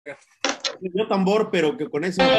Yo tambor, pero que con ese...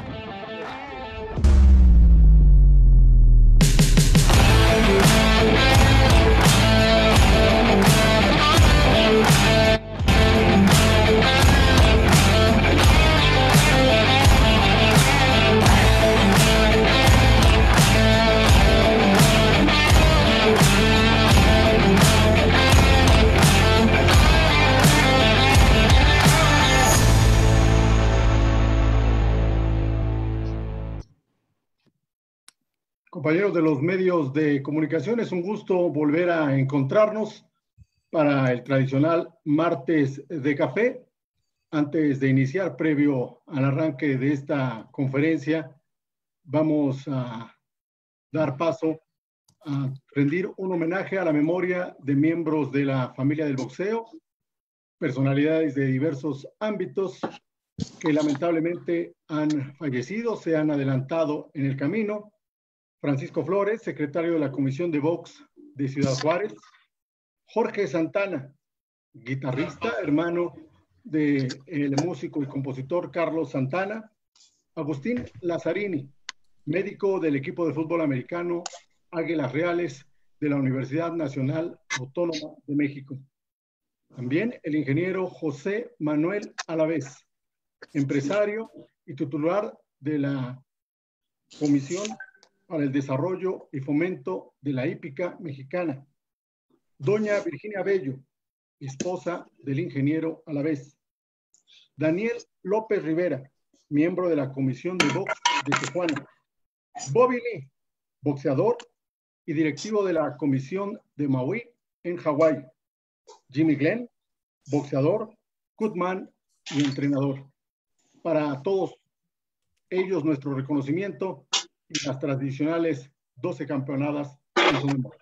Compañeros de los medios de comunicación, es un gusto volver a encontrarnos para el tradicional martes de café. Antes de iniciar, previo al arranque de esta conferencia, vamos a dar paso a rendir un homenaje a la memoria de miembros de la familia del boxeo, personalidades de diversos ámbitos que lamentablemente han fallecido, se han adelantado en el camino. Francisco Flores, secretario de la Comisión de Box de Ciudad Juárez. Jorge Santana, guitarrista, hermano del músico y compositor Carlos Santana. Agustín Lazzarini, médico del equipo de fútbol americano Águilas Reales de la Universidad Nacional Autónoma de México. También el ingeniero José Manuel Alavés, empresario y titular de la Comisión para el Desarrollo y Fomento de la Hípica Mexicana. Doña Virginia Bello, esposa del ingeniero Alavés. Daniel López Rivera, miembro de la Comisión de Box de Tijuana. Bobby Lee, boxeador y directivo de la Comisión de Maui en Hawái. Jimmy Glenn, boxeador, cutman y entrenador. Para todos ellos nuestro reconocimiento y las tradicionales 12 campeonadas en su memoria.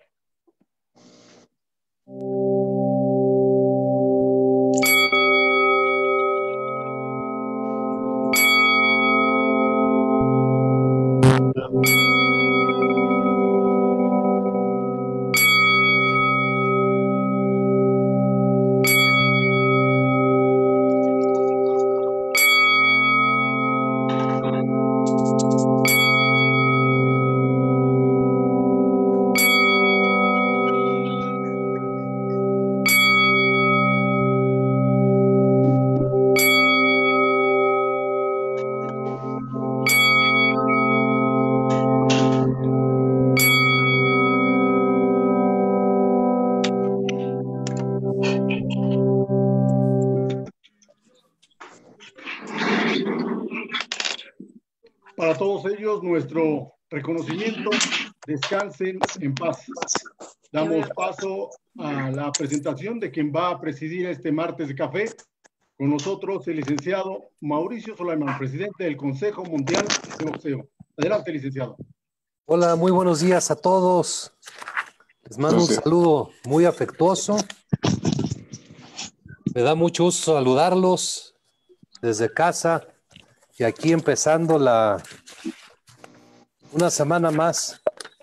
Para todos ellos, nuestro reconocimiento, descansen en paz. Damos paso a la presentación de quien va a presidir este martes de café. Con nosotros el licenciado Mauricio Sulaimán, presidente del Consejo Mundial de Boxeo. Adelante, licenciado. Hola, muy buenos días a todos. Les mando un saludo muy afectuoso. Me da mucho gusto saludarlos desde casa y aquí empezando una semana más.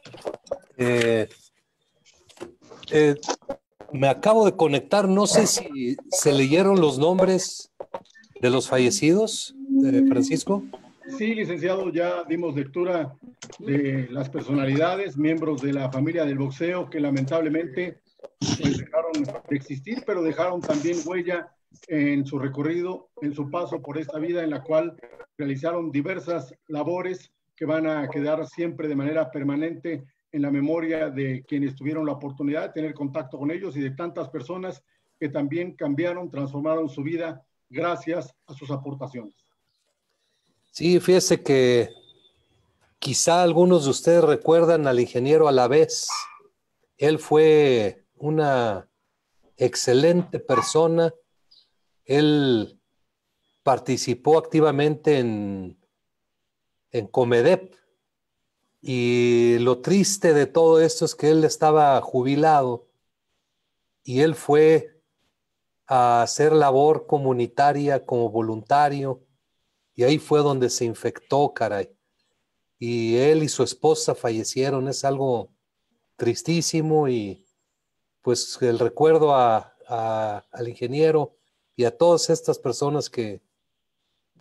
Me acabo de conectar, no sé si se leyeron los nombres de los fallecidos, Francisco. Sí, licenciado, ya dimos lectura de las personalidades, miembros de la familia del boxeo que lamentablemente pues, dejaron de existir, pero dejaron también huella en su recorrido, en su paso por esta vida en la cual realizaron diversas labores que van a quedar siempre de manera permanente en la memoria de quienes tuvieron la oportunidad de tener contacto con ellos y de tantas personas que también cambiaron, transformaron su vida gracias a sus aportaciones. Sí, fíjese que quizá algunos de ustedes recuerdan al ingeniero Alavés. Él fue una excelente persona. Él participó activamente en Comedep y lo triste de todo esto es que él estaba jubilado y él fue a hacer labor comunitaria como voluntario y ahí fue donde se infectó, caray. Y él y su esposa fallecieron. Es algo tristísimo y pues el recuerdo al ingeniero y a todas estas personas que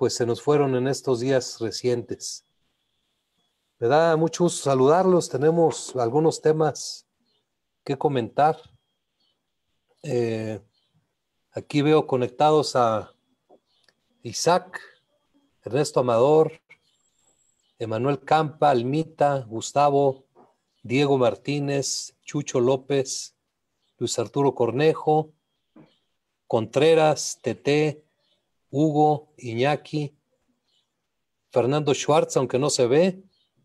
pues se nos fueron en estos días recientes. Me da mucho gusto saludarlos. Tenemos algunos temas que comentar. Aquí veo conectados a Isaac, Ernesto Amador, Emanuel Campa, Almita, Gustavo, Diego Martínez, Chucho López, Luis Arturo Cornejo, Contreras, Tete, Hugo, Iñaki, Fernando Schwartz, aunque no se ve,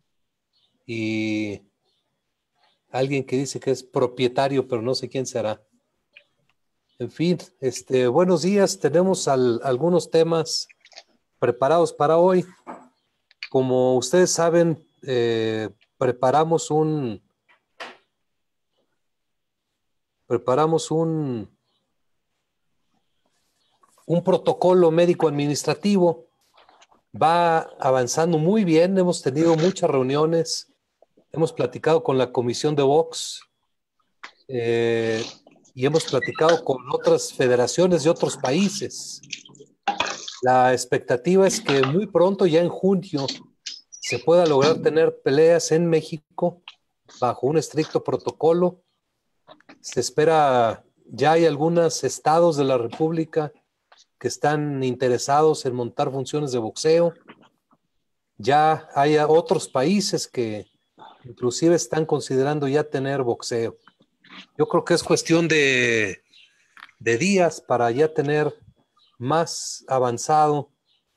y alguien que dice que es propietario, pero no sé quién será. En fin, buenos días. Tenemos algunos temas preparados para hoy. Como ustedes saben, preparamos un protocolo médico administrativo. Va avanzando muy bien. Hemos tenido muchas reuniones. Hemos platicado con la Comisión de Box y hemos platicado con otras federaciones de otros países. La expectativa es que muy pronto, ya en junio, se pueda lograr tener peleas en México bajo un estricto protocolo. Se espera, ya hay algunos estados de la República que están interesados en montar funciones de boxeo. Ya hay otros países que inclusive están considerando ya tener boxeo. Yo creo que es cuestión de días para ya tener más avanzado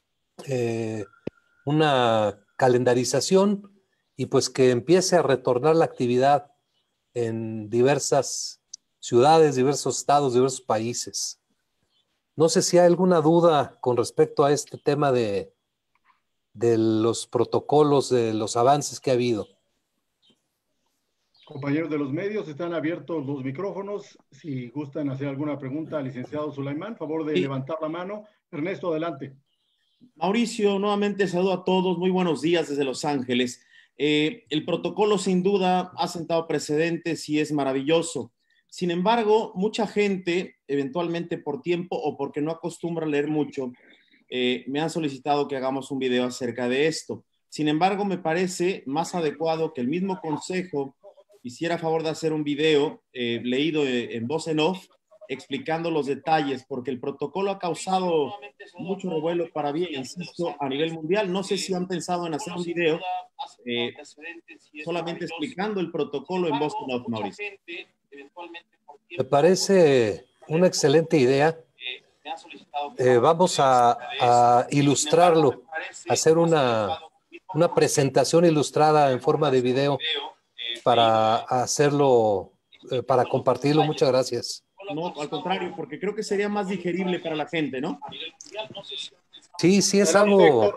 una calendarización y pues que empiece a retornar la actividad en diversas ciudades, diversos estados, diversos países. No sé si hay alguna duda con respecto a este tema de los protocolos, de los avances que ha habido. Compañeros de los medios, están abiertos los micrófonos. Si gustan hacer alguna pregunta al licenciado Sulaimán, favor de levantar la mano. Ernesto, adelante. Mauricio, nuevamente saludo a todos. Muy buenos días desde Los Ángeles. El protocolo sin duda ha sentado precedentes y es maravilloso. Sin embargo, mucha gente, eventualmente por tiempo o porque no acostumbra a leer mucho, me han solicitado que hagamos un video acerca de esto. Sin embargo, me parece más adecuado que el mismo consejo hiciera favor de hacer un video leído en voz en off, explicando los detalles, porque el protocolo ha causado mucho revuelo para bien, insisto, a nivel mundial. No sé si han pensado en hacer un video solamente explicando el protocolo en voz en off, Mauricio. Me parece una excelente idea. Vamos a ilustrarlo, hacer una presentación ilustrada en forma de video para hacerlo, para compartirlo. Muchas gracias. No, al contrario, porque creo que sería más digerible para la gente, ¿no? Sí, sí, es algo...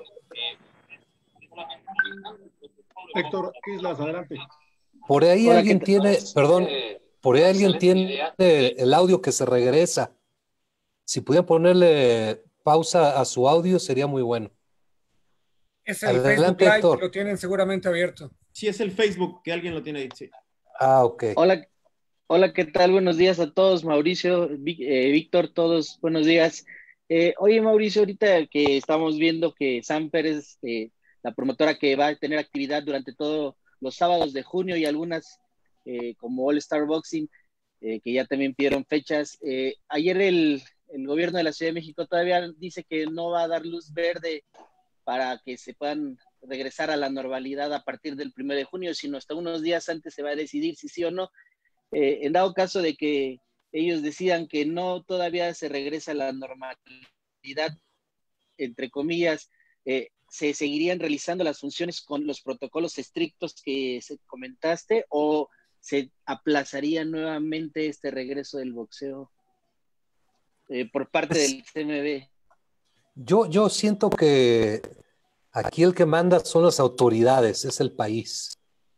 Héctor Islas, adelante. Por ahí alguien tiene, perdón, por ahí alguien tiene el audio que se regresa. Si pudieran ponerle pausa a su audio, sería muy bueno. Es el Adelante, Facebook Live, Héctor. lo tienen seguramente abierto. Sí, es el Facebook, que alguien lo tiene ahí, sí. Ah, ok. Hola, ¿qué tal? Buenos días a todos, Mauricio, Víctor, todos, buenos días. Oye, Mauricio, ahorita que estamos viendo que Sam Pérez, la promotora que va a tener actividad durante todos los sábados de junio y algunas como All Star Boxing, que ya también pidieron fechas. Ayer el gobierno de la Ciudad de México todavía dice que no va a dar luz verde para que se puedan regresar a la normalidad a partir del 1 de junio, sino hasta unos días antes se va a decidir si sí o no. En dado caso de que ellos decidan que no, todavía se regresa a la normalidad, entre comillas, ¿se seguirían realizando las funciones con los protocolos estrictos que comentaste o se aplazaría nuevamente este regreso del boxeo por parte del CMB? Yo siento que aquí el que manda son las autoridades, es el país.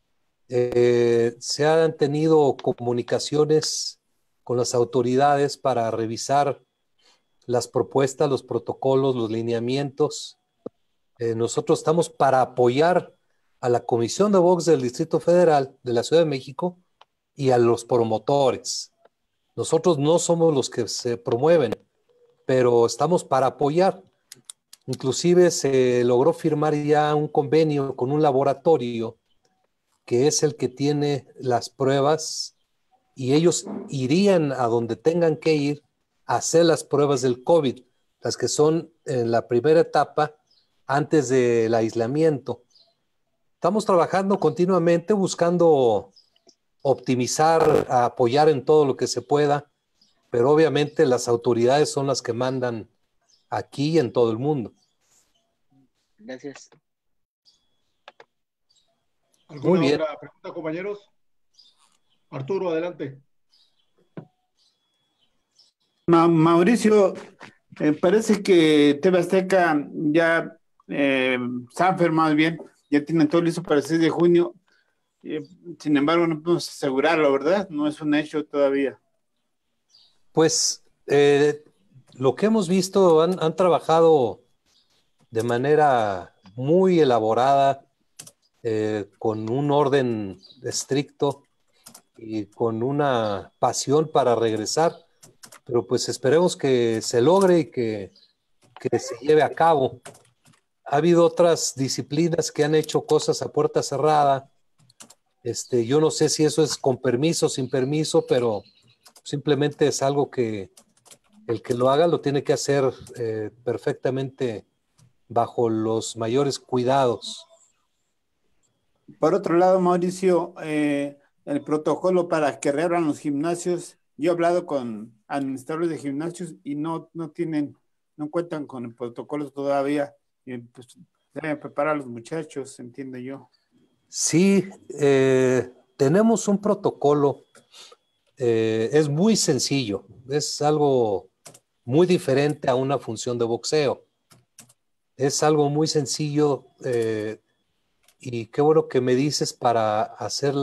Se han tenido comunicaciones con las autoridades para revisar las propuestas, los protocolos, los lineamientos. Nosotros estamos para apoyar a la Comisión de Box del Distrito Federal de la Ciudad de México y a los promotores. Nosotros no somos los que se promueven, pero estamos para apoyar. Inclusive se logró firmar ya un convenio con un laboratorio que es el que tiene las pruebas y ellos irían a donde tengan que ir a hacer las pruebas del COVID, las que son en la primera etapa antes del aislamiento. Estamos trabajando continuamente buscando optimizar, apoyar en todo lo que se pueda, pero obviamente las autoridades son las que mandan aquí y en todo el mundo. Gracias. ¿Alguna Muy bien. otra pregunta, compañeros? Arturo, adelante. Mauricio, parece que TV Azteca ya, Sanfer más bien, ya tiene todo listo para el 6 de junio. Sin embargo, no podemos asegurarlo, ¿verdad? No es un hecho todavía. Pues lo que hemos visto han trabajado de manera muy elaborada, con un orden estricto y con una pasión para regresar, pero pues esperemos que se logre y que se lleve a cabo. Ha habido otras disciplinas que han hecho cosas a puerta cerrada. Yo no sé si eso es con permiso, sin permiso, pero simplemente es algo que el que lo haga lo tiene que hacer perfectamente bajo los mayores cuidados. Por otro lado, Mauricio, el protocolo para que reabran los gimnasios, yo he hablado con administradores de gimnasios y no cuentan con el protocolo todavía. Pues deben preparar a los muchachos, entiendo yo. Sí, tenemos un protocolo, es muy sencillo, es algo muy diferente a una función de boxeo. Es algo muy sencillo, y qué bueno que me dices para hacer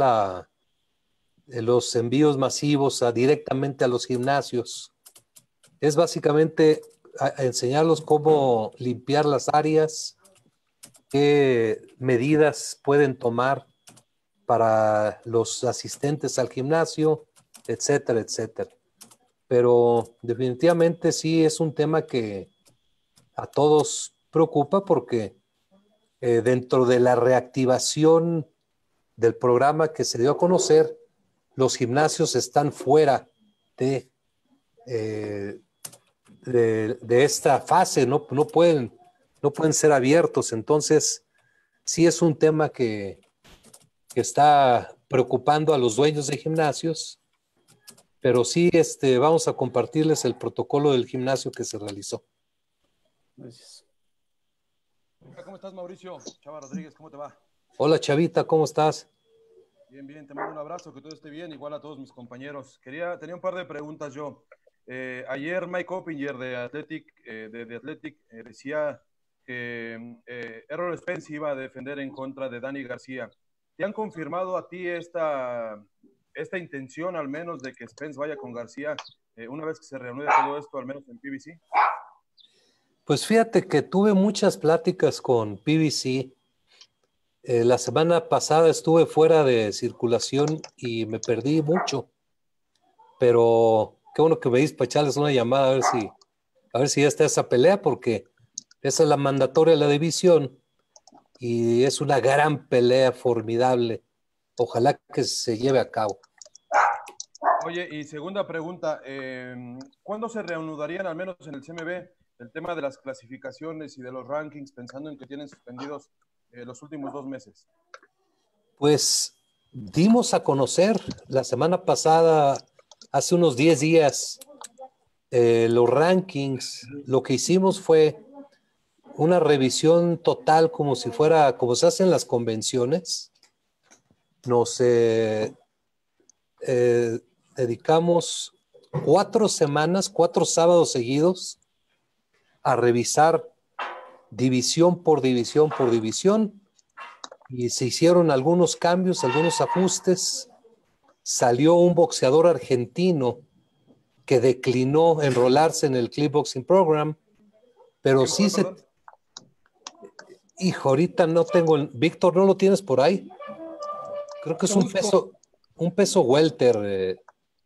los envíos masivos directamente a los gimnasios. Es básicamente enseñarlos cómo limpiar las áreas, qué medidas pueden tomar para los asistentes al gimnasio, etcétera, etcétera. Pero definitivamente sí es un tema que a todos preocupa porque dentro de la reactivación del programa que se dio a conocer, los gimnasios están fuera de, de esta fase, no pueden ser abiertos. Entonces, sí es un tema que está preocupando a los dueños de gimnasios, pero sí vamos a compartirles el protocolo del gimnasio que se realizó. Gracias. Hola, ¿cómo estás, Mauricio? Chava Rodríguez, ¿cómo te va? Hola, Chavita, ¿cómo estás? Bien, bien, te mando un abrazo, que todo esté bien, igual a todos mis compañeros. Tenía un par de preguntas yo. Ayer Mike Oppinger de Athletic, decía que Errol Spence iba a defender en contra de Dani García. ¿Te han confirmado a ti esta intención, al menos, de que Spence vaya con García una vez que se reanude todo esto, al menos en PBC? Pues fíjate que tuve muchas pláticas con PBC. La semana pasada estuve fuera de circulación y me perdí mucho, pero qué bueno que me dices para echarles una llamada a ver si ya está esa pelea, porque esa es la mandatoria de la división y es una gran pelea formidable. Ojalá que se lleve a cabo. Oye, y segunda pregunta, ¿cuándo se reanudarían, al menos en el CMB, el tema de las clasificaciones y de los rankings, pensando en que tienen suspendidos los últimos 2 meses? Pues dimos a conocer la semana pasada, hace unos 10 días, los rankings. Lo que hicimos fue una revisión total, como se hacen las convenciones. Nos dedicamos 4 semanas, 4 sábados seguidos a revisar división por división por división, y se hicieron algunos cambios, algunos ajustes. Salió un boxeador argentino que declinó enrolarse en el Clipboxing Program, pero sí se... Hijo, ahorita no tengo... Víctor, ¿no lo tienes por ahí? Creo que es un peso welter,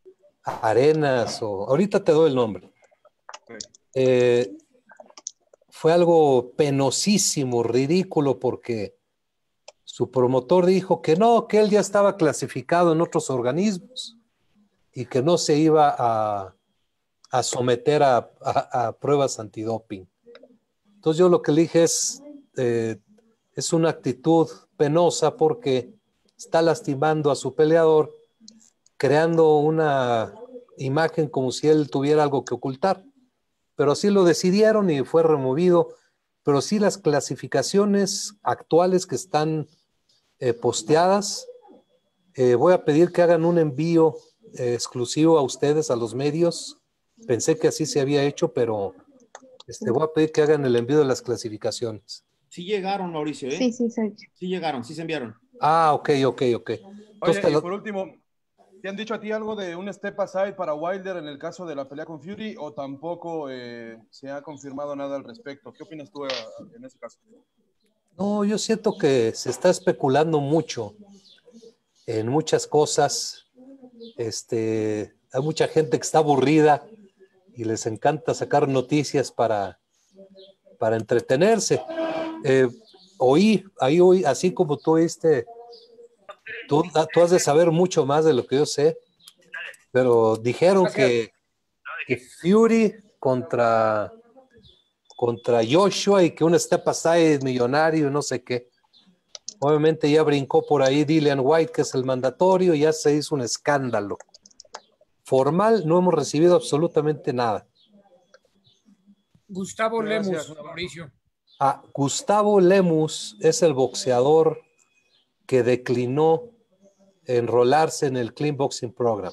Arenas, o ahorita te doy el nombre. fue algo penosísimo, ridículo, porque su promotor dijo que no, que él ya estaba clasificado en otros organismos y que no se iba a someter a pruebas antidoping. Entonces yo lo que le dije es una actitud penosa porque está lastimando a su peleador, creando una imagen como si él tuviera algo que ocultar. Pero así lo decidieron y fue removido. Pero sí las clasificaciones actuales que están posteadas, voy a pedir que hagan un envío exclusivo a ustedes, a los medios. Pensé que así se había hecho, pero voy a pedir que hagan el envío de las clasificaciones. Sí llegaron, Mauricio, ¿eh? Sí, sí, soy. Sí llegaron, sí se enviaron. Ah, ok. Oye, y por último, ¿te han dicho a ti algo de un step aside para Wilder en el caso de la pelea con Fury o tampoco se ha confirmado nada al respecto? ¿Qué opinas tú en ese caso? No, yo siento que se está especulando mucho en muchas cosas. Hay mucha gente que está aburrida y les encanta sacar noticias para entretenerse. Oí, así como tú oíste, tú has de saber mucho más de lo que yo sé, pero dijeron que Fury contra Joshua y que un step aside millonario, no sé qué. Obviamente ya brincó por ahí Dillian White, que es el mandatorio, y ya se hizo un escándalo. Formal, no hemos recibido absolutamente nada. Gustavo Gracias, Lemus, Mauricio. Gustavo Lemus es el boxeador que declinó enrolarse en el Clean Boxing Program.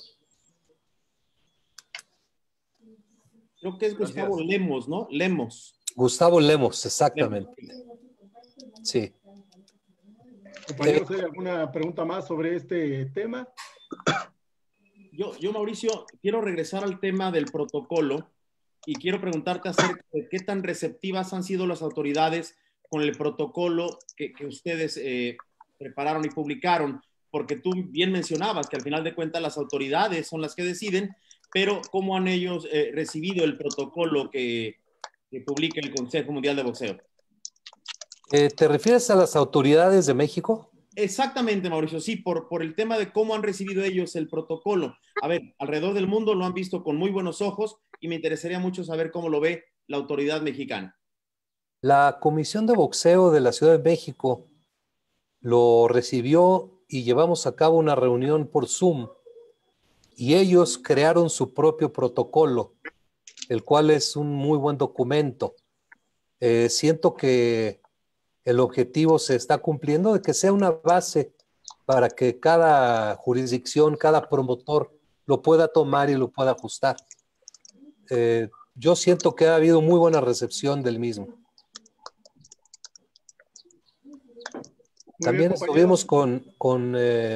Creo que es Gustavo Lemos, ¿no? Lemos. Gustavo Lemos, exactamente. Sí. Compañeros, ¿hay alguna pregunta más sobre este tema? Yo, Mauricio, quiero regresar al tema del protocolo y quiero preguntarte acerca de qué tan receptivas han sido las autoridades con el protocolo que ustedes prepararon y publicaron, porque tú bien mencionabas que al final de cuentas las autoridades son las que deciden, pero ¿cómo han ellos recibido el protocolo que publica el Consejo Mundial de Boxeo? ¿Te refieres a las autoridades de México? Exactamente, Mauricio, sí, por el tema de cómo han recibido ellos el protocolo. A ver, alrededor del mundo lo han visto con muy buenos ojos y me interesaría mucho saber cómo lo ve la autoridad mexicana. La Comisión de Boxeo de la Ciudad de México lo recibió y llevamos a cabo una reunión por Zoom y ellos crearon su propio protocolo, el cual es un muy buen documento. Siento que el objetivo se está cumpliendo de que sea una base para que cada jurisdicción, cada promotor lo pueda tomar y lo pueda ajustar. Yo siento que ha habido muy buena recepción del mismo. También estuvimos con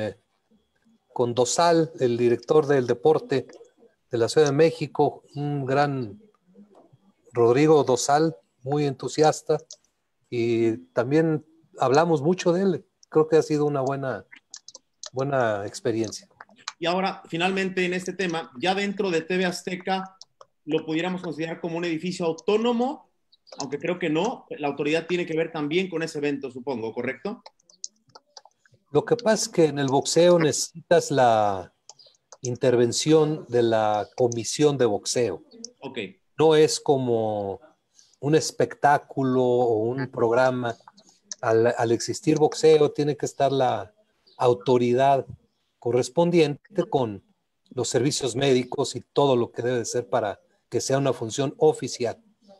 Dosal, el director del deporte de la Ciudad de México, un gran Rodrigo Dosal, muy entusiasta, y también hablamos mucho de él. Creo que ha sido una buena experiencia. Y ahora, finalmente, en este tema, ya dentro de TV Azteca, ¿lo pudiéramos considerar como un edificio autónomo? Aunque creo que no, la autoridad tiene que ver también con ese evento, supongo, ¿correcto? Lo que pasa es que en el boxeo necesitas la intervención de la comisión de boxeo. Ok. No es como un espectáculo o un programa. Al existir boxeo tiene que estar la autoridad correspondiente con los servicios médicos y todo lo que debe ser para que sea una función oficial.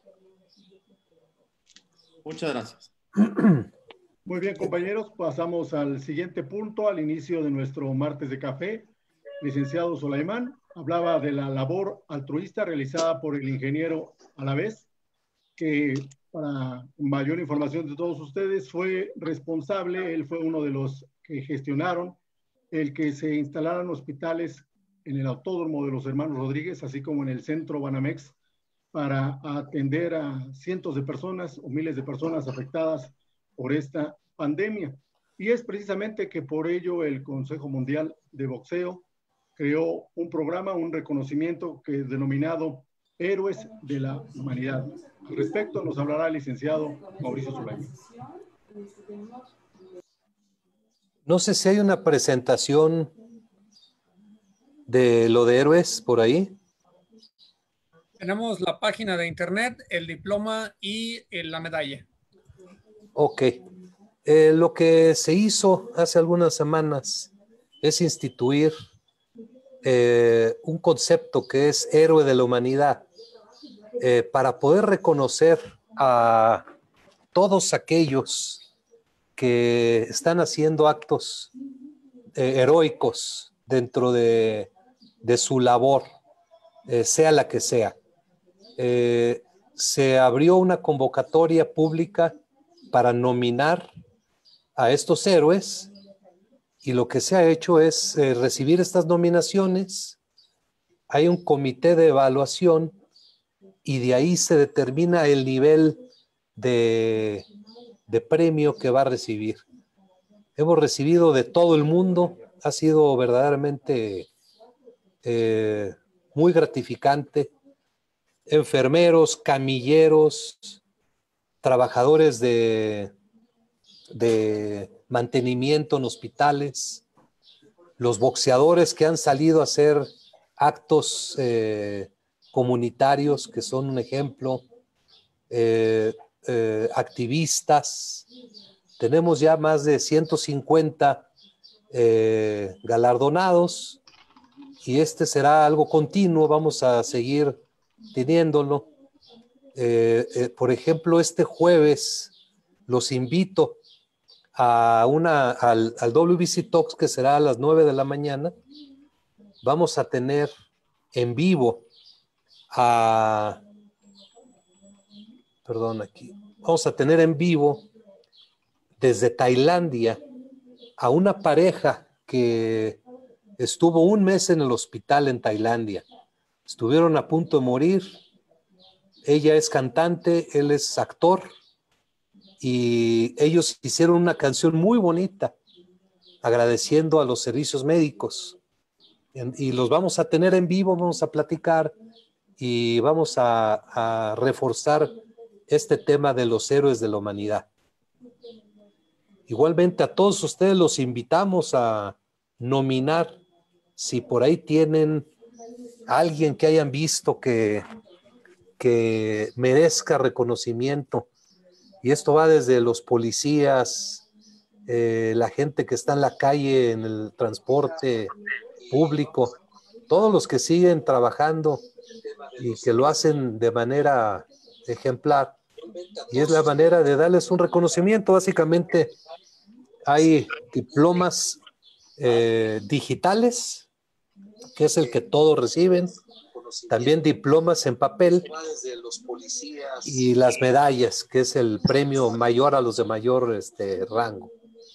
Muchas gracias. Muy bien, compañeros, pasamos al siguiente punto, al inicio de nuestro martes de café. Licenciado Sulaimán hablaba de la labor altruista realizada por el ingeniero Alavés, que para mayor información de todos ustedes fue responsable, él fue uno de los que gestionaron el que se instalaran hospitales en el Autódromo de los Hermanos Rodríguez, así como en el Centro Banamex, para atender a cientos de personas o miles de personas afectadas por esta pandemia. Y es precisamente que por ello el Consejo Mundial de Boxeo creó un programa, un reconocimiento que es denominado Héroes de la Humanidad. Al respecto nos hablará el licenciado Mauricio Sulaimán. No sé si hay una presentación de lo de héroes por ahí. Tenemos la página de internet, el diploma y la medalla. Ok. Lo que se hizo hace algunas semanas es instituir un concepto que es héroe de la humanidad, para poder reconocer a todos aquellos que están haciendo actos heroicos dentro de su labor, sea la que sea. Se abrió una convocatoria pública para nominar a estos héroes, y lo que se ha hecho es recibir estas nominaciones. Hay un comité de evaluación y de ahí se determina el nivel de premio que va a recibir. Hemos recibido de todo el mundo, ha sido verdaderamente muy gratificante. Enfermeros, camilleros, trabajadores de mantenimiento en hospitales, los boxeadores que han salido a hacer actos comunitarios, que son un ejemplo, activistas. Tenemos ya más de 150 galardonados, y este será algo continuo, vamos a seguir teniéndolo. Por ejemplo, este jueves los invito al WBC Talks, que será a las 9 de la mañana. Vamos a tener en vivo vamos a tener en vivo desde Tailandia a una pareja que estuvo un mes en el hospital en Tailandia. Estuvieron a punto de morir. Ella es cantante, él es actor, y ellos hicieron una canción muy bonita agradeciendo a los servicios médicos, y los vamos a tener en vivo, vamos a platicar y vamos a reforzar este tema de los héroes de la humanidad. Igualmente a todos ustedes los invitamos a nominar, si por ahí tienen a alguien que hayan visto que merezca reconocimiento. Y esto va desde los policías, la gente que está en la calle, en el transporte público, todos los que siguen trabajando y que lo hacen de manera ejemplar. Y es la manera de darles un reconocimiento. Básicamente hay diplomas digitales, que es el que todos reciben, también diplomas en papel, y las medallas, que es el premio mayor a los de mayor rango.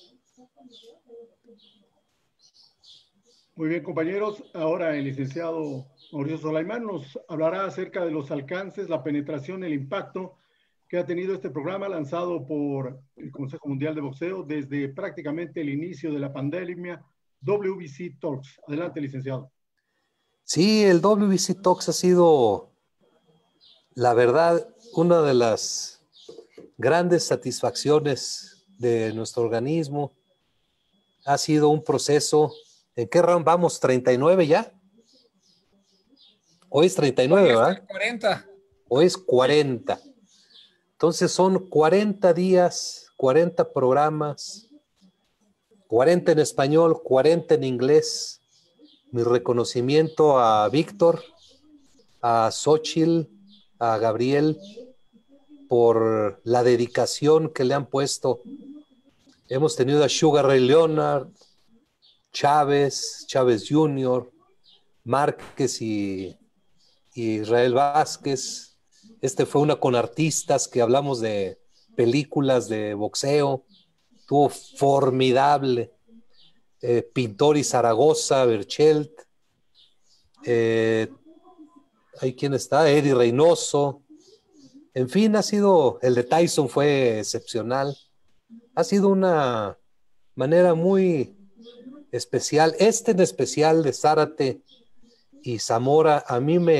Muy bien, compañeros. Ahora el licenciado Mauricio Sulaimán nos hablará acerca de los alcances, la penetración, el impacto que ha tenido este programa lanzado por el Consejo Mundial de Boxeo desde prácticamente el inicio de la pandemia, WBC Talks. Adelante, licenciado. Sí, el WBC Talks ha sido, la verdad, una de las grandes satisfacciones de nuestro organismo. Ha sido un proceso. ¿En qué round vamos? ¿39 ya? Hoy es 39, ¿verdad? 40. Hoy es 40. Entonces son 40 días, 40 programas, 40 en español, 40 en inglés. Mi reconocimiento a Víctor, a Xochitl, a Gabriel, por la dedicación que le han puesto. Hemos tenido a Sugar Ray Leonard, Chávez Jr., Márquez y Israel Vázquez. Fue una con artistas que hablamos de películas de boxeo. Estuvo formidable. Pintor y Zaragoza, Berchelt. Hay quien está, Eddie Reynoso. En fin, el de Tyson fue excepcional. Ha sido una manera muy especial. En especial de Zárate y Zamora, a mí me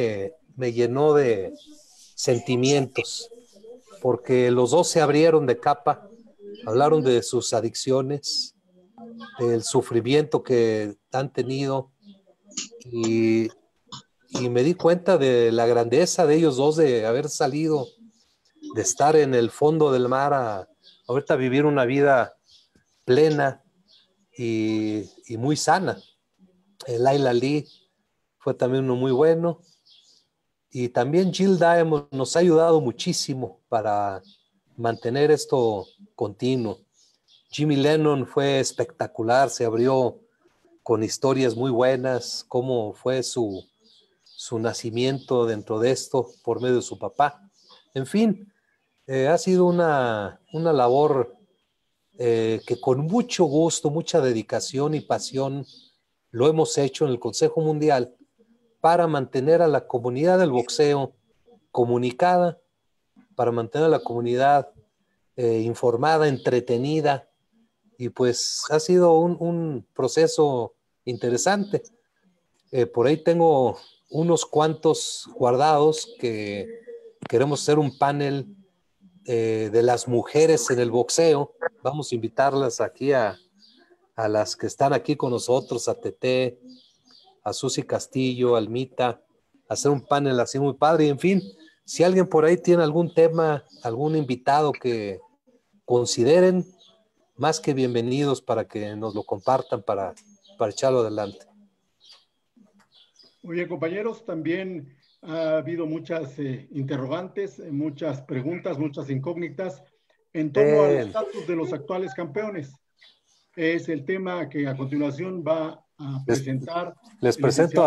me llenó de sentimientos, porque los dos se abrieron de capa, hablaron de sus adicciones, del sufrimiento que han tenido, y me di cuenta de la grandeza de ellos dos, de haber salido, de estar en el fondo del mar a ahorita vivir una vida plena y muy sana. El Laila Lee fue también uno muy bueno, y también Jill Diamond nos ha ayudado muchísimo para mantener esto continuo. Jimmy Lennon fue espectacular, se abrió con historias muy buenas, cómo fue su nacimiento dentro de esto por medio de su papá. En fin, ha sido una labor que con mucho gusto, mucha dedicación y pasión lo hemos hecho en el Consejo Mundial para mantener a la comunidad del boxeo comunicada, para mantener a la comunidad informada, entretenida, y pues ha sido un proceso interesante. Por ahí tengo unos cuantos guardados que queremos hacer un panel de las mujeres en el boxeo. Vamos a invitarlas aquí a las que están aquí con nosotros, a Tete, a Susi Castillo, a Almita, a hacer un panel así muy padre. Y en fin, si alguien por ahí tiene algún tema, algún invitado que consideren, más que bienvenidos para que nos lo compartan para echarlo adelante. Muy bien, compañeros, también ha habido muchas interrogantes, muchas preguntas, muchas incógnitas en torno al estatus de los actuales campeones. Es el tema que a continuación va a presentar. Les presento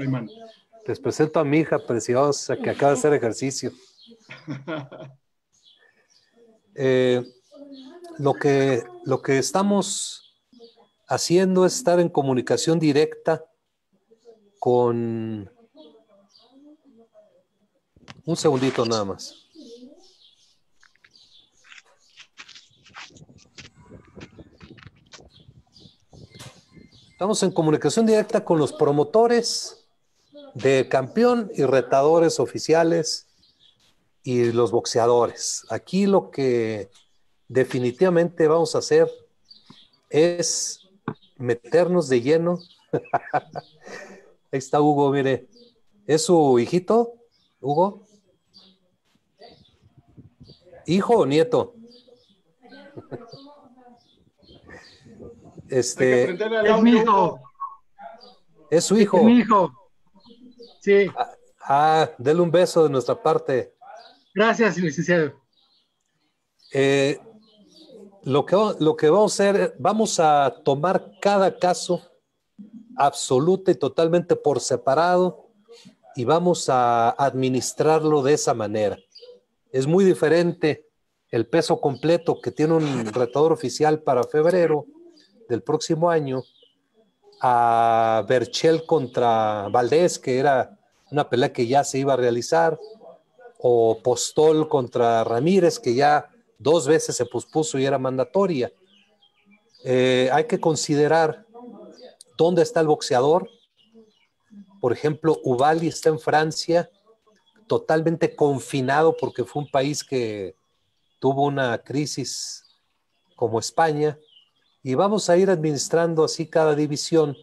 a mi hija preciosa que acaba de hacer ejercicio. Lo que estamos haciendo es estar en comunicación directa con... Un segundito nada más. Estamos en comunicación directa con los promotores de campeón y retadores oficiales y los boxeadores. Aquí lo que definitivamente vamos a hacer es meternos de lleno. Ahí está Hugo, mire. ¿Es su hijito, Hugo? ¿Hijo o nieto? Hay que aprenderle al audio. Es mi hijo. ¿Es su hijo? Es mi hijo. Sí. Dele un beso de nuestra parte. Gracias, licenciado. Lo que vamos a hacer, vamos a tomar cada caso absoluta y totalmente por separado y vamos a administrarlo de esa manera. Es muy diferente el peso completo que tiene un retador oficial para febrero del próximo año a Berchel contra Valdés, que era una pelea que ya se iba a realizar, o Postol contra Ramírez, que ya 2 veces se pospuso y era mandatoria. Hay que considerar dónde está el boxeador. Por ejemplo, Ubaldi está en Francia, totalmente confinado porque fue un país que tuvo una crisis como España, y vamos a ir administrando así cada división.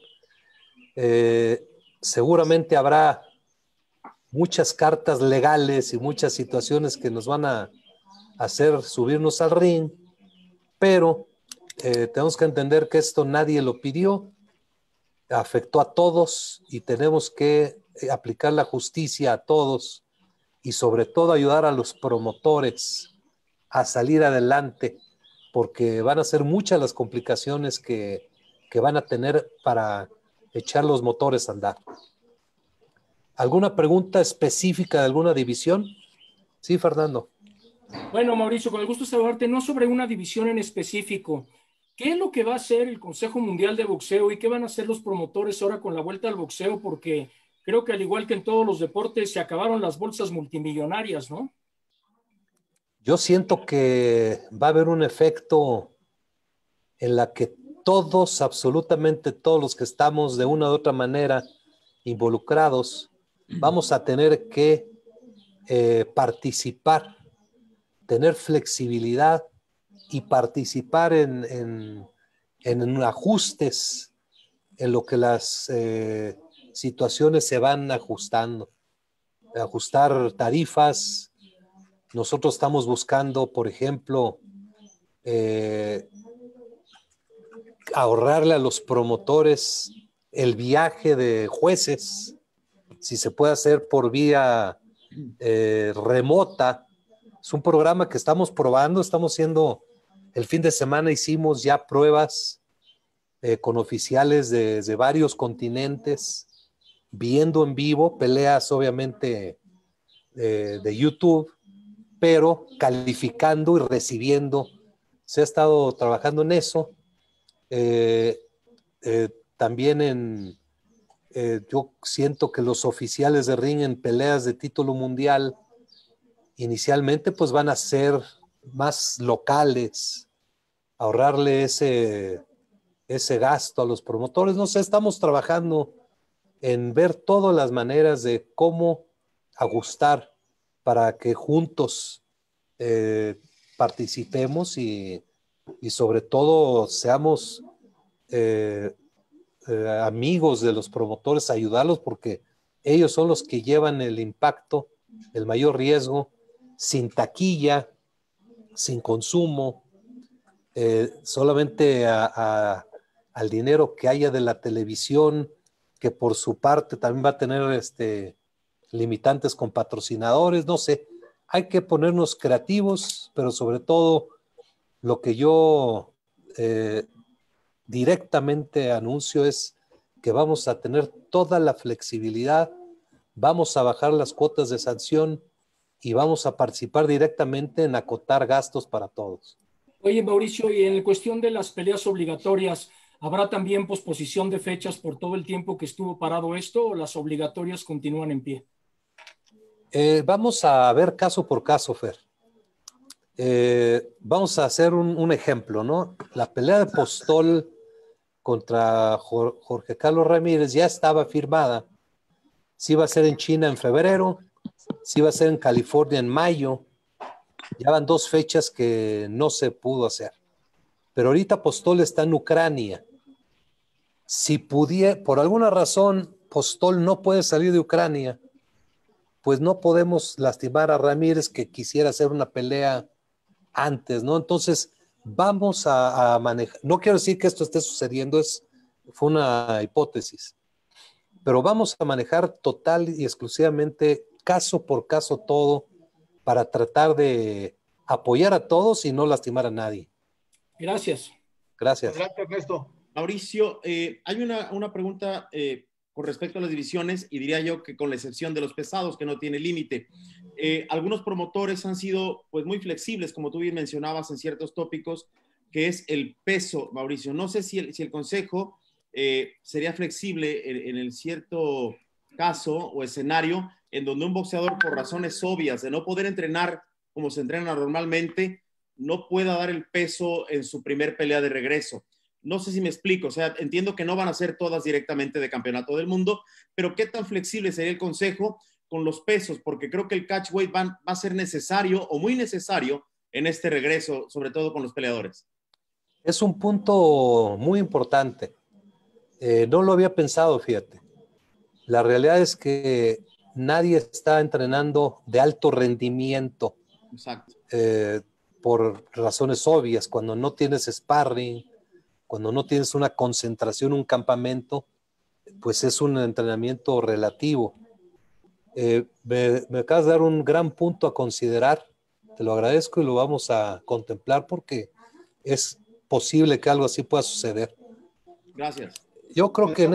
Seguramente habrá muchas cartas legales y muchas situaciones que nos van a hacer subirnos al ring, pero tenemos que entender que esto nadie lo pidió, afectó a todos y tenemos que aplicar la justicia a todos y sobre todo ayudar a los promotores a salir adelante, porque van a ser muchas las complicaciones que van a tener para echar los motores a andar. ¿Alguna pregunta específica de alguna división? Sí, Fernando. Bueno, Mauricio, con el gusto de saludarte, no sobre una división en específico. ¿Qué es lo que va a hacer el Consejo Mundial de Boxeo y qué van a hacer los promotores ahora con la vuelta al boxeo? Porque creo que al igual que en todos los deportes se acabaron las bolsas multimillonarias, ¿no? Yo siento que va a haber un efecto en la que todos, absolutamente todos los que estamos de una u otra manera involucrados, vamos a tener que participar, tener flexibilidad y participar en ajustes en lo que las situaciones se van ajustando. Ajustar tarifas. Nosotros estamos buscando, por ejemplo, ahorrarle a los promotores el viaje de jueces, si se puede hacer por vía remota. Es un programa que estamos probando, estamos haciendo, el fin de semana hicimos ya pruebas con oficiales de varios continentes, viendo en vivo peleas obviamente de YouTube, pero calificando y recibiendo. Se ha estado trabajando en eso. También yo siento que los oficiales de ring en peleas de título mundial inicialmente pues van a ser más locales, ahorrarle ese gasto a los promotores. No sé, estamos trabajando en ver todas las maneras de cómo ajustar para que juntos participemos y sobre todo seamos amigos de los promotores, ayudarlos, porque ellos son los que llevan el impacto, el mayor riesgo, sin taquilla, sin consumo, solamente al dinero que haya de la televisión, que por su parte también va a tener limitantes con patrocinadores. No sé, hay que ponernos creativos, pero sobre todo lo que yo directamente anuncio es que vamos a tener toda la flexibilidad, vamos a bajar las cuotas de sanción y vamos a participar directamente en acotar gastos para todos. Oye, Mauricio, y en la cuestión de las peleas obligatorias, ¿habrá también posposición de fechas por todo el tiempo que estuvo parado esto o las obligatorias continúan en pie? Vamos a ver caso por caso, Fer. Vamos a hacer un ejemplo, ¿no? La pelea de Postol contra Jorge Carlos Ramírez ya estaba firmada. Sí va a ser en China en febrero, sí va a ser en California en mayo. Ya van 2 fechas que no se pudo hacer. Pero ahorita Postol está en Ucrania. Si pudiera, por alguna razón, Postol no puede salir de Ucrania, pues no podemos lastimar a Ramírez, que quisiera hacer una pelea antes, ¿no? Entonces, vamos a manejar. No quiero decir que esto esté sucediendo, fue una hipótesis, pero vamos a manejar total y exclusivamente caso por caso todo para tratar de apoyar a todos y no lastimar a nadie. Gracias. Gracias. Adelante, Ernesto. Mauricio, hay una pregunta con respecto a las divisiones, y diría yo que con la excepción de los pesados, que no tiene límite. Algunos promotores han sido pues muy flexibles, como tú bien mencionabas, en ciertos tópicos, que es el peso, Mauricio. No sé si el consejo sería flexible en el cierto caso o escenario en donde un boxeador, por razones obvias de no poder entrenar como se entrena normalmente, no pueda dar el peso en su primer pelea de regreso. No sé si me explico, o sea, entiendo que no van a ser todas directamente de campeonato del mundo, pero ¿qué tan flexible sería el consejo con los pesos? Porque creo que el catch weight va a ser necesario o muy necesario en este regreso, sobre todo con los peleadores. Es un punto muy importante. No lo había pensado, fíjate. La realidad es que nadie está entrenando de alto rendimiento. Exacto. Por razones obvias, cuando no tienes sparring, cuando no tienes una concentración, un campamento, pues es un entrenamiento relativo. Me acabas de dar un gran punto a considerar, te lo agradezco y lo vamos a contemplar porque es posible que algo así pueda suceder. Gracias. Yo creo que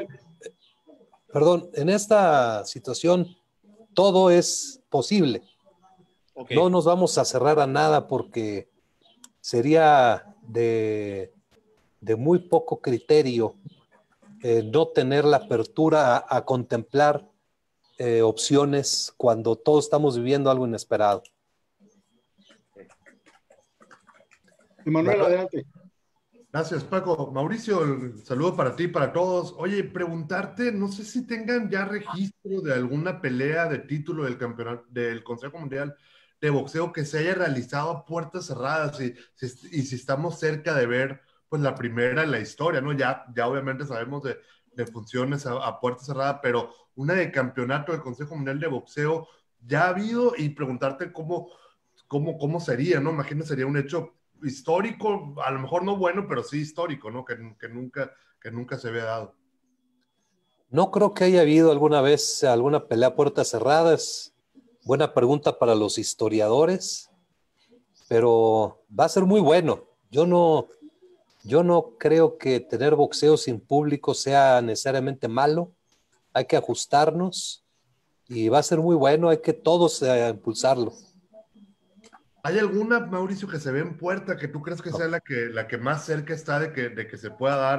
en esta situación todo es posible. Okay. No nos vamos a cerrar a nada porque sería de muy poco criterio no tener la apertura a contemplar opciones cuando todos estamos viviendo algo inesperado. Emanuel, adelante. Gracias, Paco. Mauricio, el saludo para ti y para todos. Oye, preguntarte, no sé si tengan ya registro de alguna pelea de título del campeonato del Consejo Mundial de Boxeo que se haya realizado a puertas cerradas y si estamos cerca de ver pues la primera en la historia, ¿no? Ya obviamente sabemos de funciones a puerta cerrada, pero una de campeonato del Consejo Mundial de Boxeo ya ha habido y preguntarte cómo sería, ¿no? Imagino sería un hecho histórico, a lo mejor no bueno, pero sí histórico, ¿no? Que nunca se había dado. No creo que haya habido alguna vez alguna pelea a puertas cerradas. Buena pregunta para los historiadores, pero va a ser muy bueno. Yo no creo que tener boxeo sin público sea necesariamente malo. Hay que ajustarnos y va a ser muy bueno. Hay que todos impulsarlo. ¿Hay alguna, Mauricio, que se ve en puerta que tú crees que sea la que más cerca está de que se pueda dar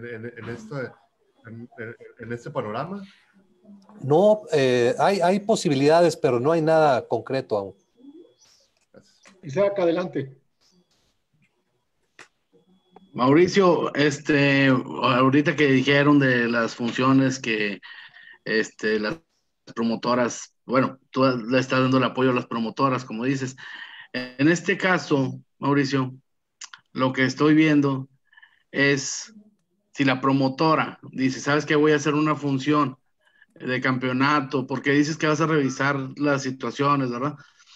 en este panorama? No, hay posibilidades, pero no hay nada concreto aún. Isaac, adelante. Mauricio, ahorita que dijeron de las funciones que las promotoras, bueno, tú le estás dando el apoyo a las promotoras, como dices. En este caso, Mauricio, lo que estoy viendo es si la promotora dice, ¿sabes qué? Voy a hacer una función de campeonato, porque dices que vas a revisar las situaciones, ¿verdad?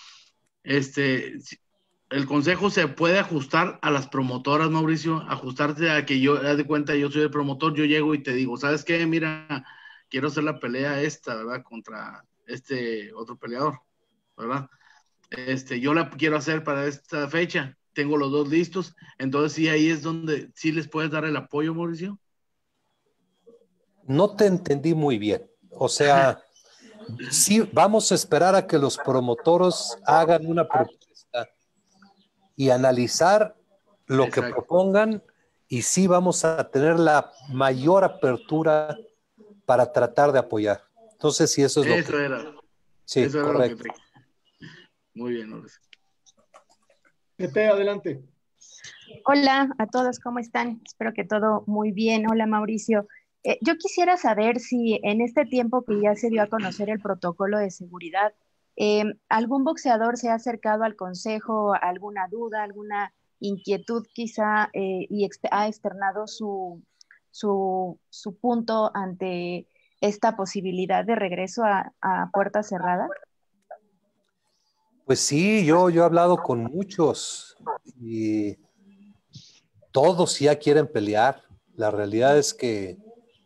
El consejo se puede ajustar a las promotoras, Mauricio, ajustarte a que yo, haz de cuenta, yo soy el promotor, yo llego y te digo, ¿sabes qué? Mira, quiero hacer la pelea ¿verdad? Contra este otro peleador, ¿verdad? Yo la quiero hacer para esta fecha, tengo los dos listos, entonces sí, ahí es donde sí les puedes dar el apoyo, Mauricio. No te entendí muy bien. O sea, sí, vamos a esperar a que los promotores hagan una propuesta y analizar lo que propongan, y sí vamos a tener la mayor apertura para tratar de apoyar. Entonces, sí, eso es lo que... Era. Sí, eso era correcto. Lo que Muy bien, Mauricio. Pepe, adelante. Hola a todos, ¿cómo están? Espero que todo muy bien. Hola, Mauricio. Yo quisiera saber si en este tiempo que ya se dio a conocer el protocolo de seguridad, ¿algún boxeador se ha acercado al consejo, alguna duda, alguna inquietud quizá, y ha externado su punto ante esta posibilidad de regreso a puerta cerrada? Pues sí, yo he hablado con muchos y todos ya quieren pelear. La realidad es que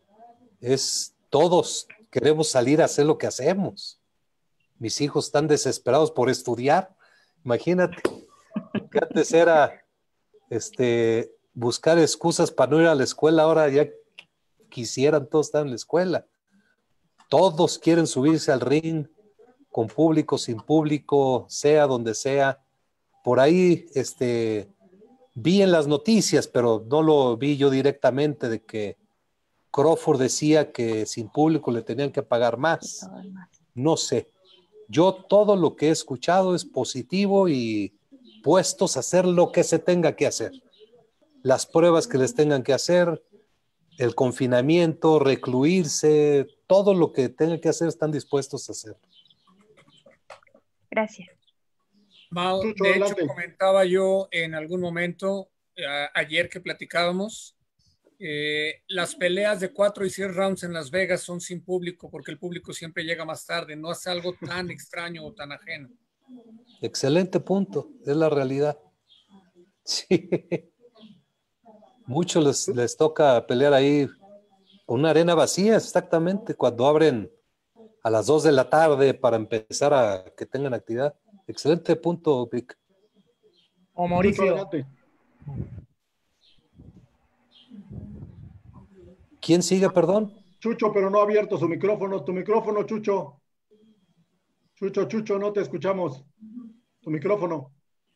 todos queremos salir a hacer lo que hacemos. Mis hijos están desesperados por estudiar. Imagínate que antes era buscar excusas para no ir a la escuela, ahora ya quisieran todos estar en la escuela. Todos quieren subirse al ring, con público, sin público, sea donde sea. Por ahí vi en las noticias, pero no lo vi yo directamente, de que Crawford decía que sin público le tenían que pagar más. No sé. Yo todo lo que he escuchado es positivo y puestos a hacer lo que se tenga que hacer. Las pruebas que les tengan que hacer, el confinamiento, recluirse, todo lo que tengan que hacer están dispuestos a hacer. Gracias. Mau, de hecho, comentaba yo en algún momento, ayer que platicábamos, las peleas de 4 y 6 rounds en Las Vegas son sin público, porque el público siempre llega más tarde, no es algo tan extraño o tan ajeno. Excelente punto, es la realidad. Sí. Muchos les toca pelear ahí con una arena vacía, exactamente, cuando abren a las 2 de la tarde para empezar a que tengan actividad. Excelente punto, Vic. O Mauricio. ¿Quién sigue, perdón? Chucho, pero no ha abierto su micrófono. Tu micrófono, Chucho. Chucho, no te escuchamos. Tu micrófono.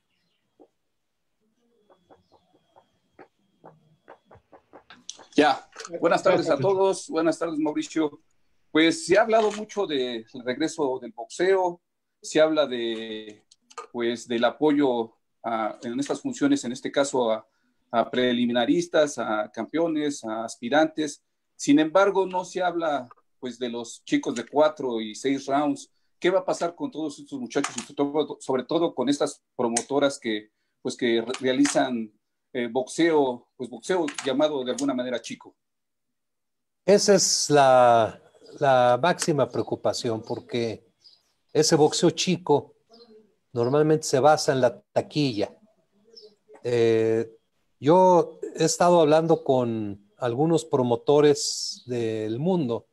Ya, buenas tardes a todos. Buenas tardes, Mauricio. Pues se ha hablado mucho del regreso del boxeo, se habla del apoyo en estas funciones, en este caso a a preliminaristas, a campeones, a aspirantes. Sin embargo, no se habla pues de los chicos de 4 y 6 rounds. ¿Qué va a pasar con todos estos muchachos y sobre todo con estas promotoras que realizan boxeo llamado de alguna manera chico? Esa es la máxima preocupación, porque ese boxeo chico normalmente se basa en la taquilla. Yo he estado hablando con algunos promotores del mundo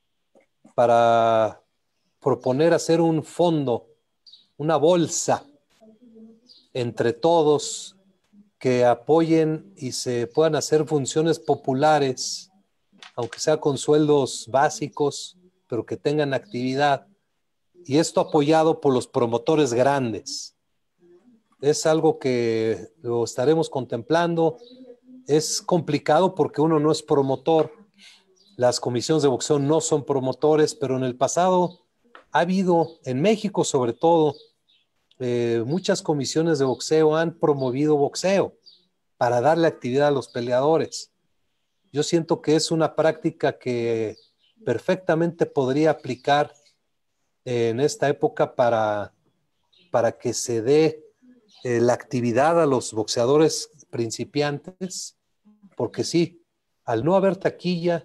para proponer hacer un fondo, una bolsa entre todos que apoyen y se puedan hacer funciones populares, aunque sea con sueldos básicos, pero que tengan actividad. Y esto apoyado por los promotores grandes. Es algo que lo estaremos contemplando. Es complicado porque uno no es promotor. Las comisiones de boxeo no son promotores, pero en el pasado ha habido, en México sobre todo, muchas comisiones de boxeo han promovido boxeo para darle actividad a los peleadores. Yo siento que es una práctica que perfectamente podría aplicar en esta época para que se dé la actividad a los boxeadores principiantes, porque sí, al no haber taquilla,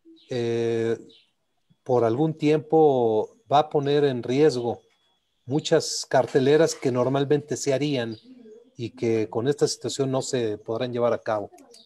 por algún tiempo va a poner en riesgo muchas carteleras que normalmente se harían y que con esta situación no se podrán llevar a cabo.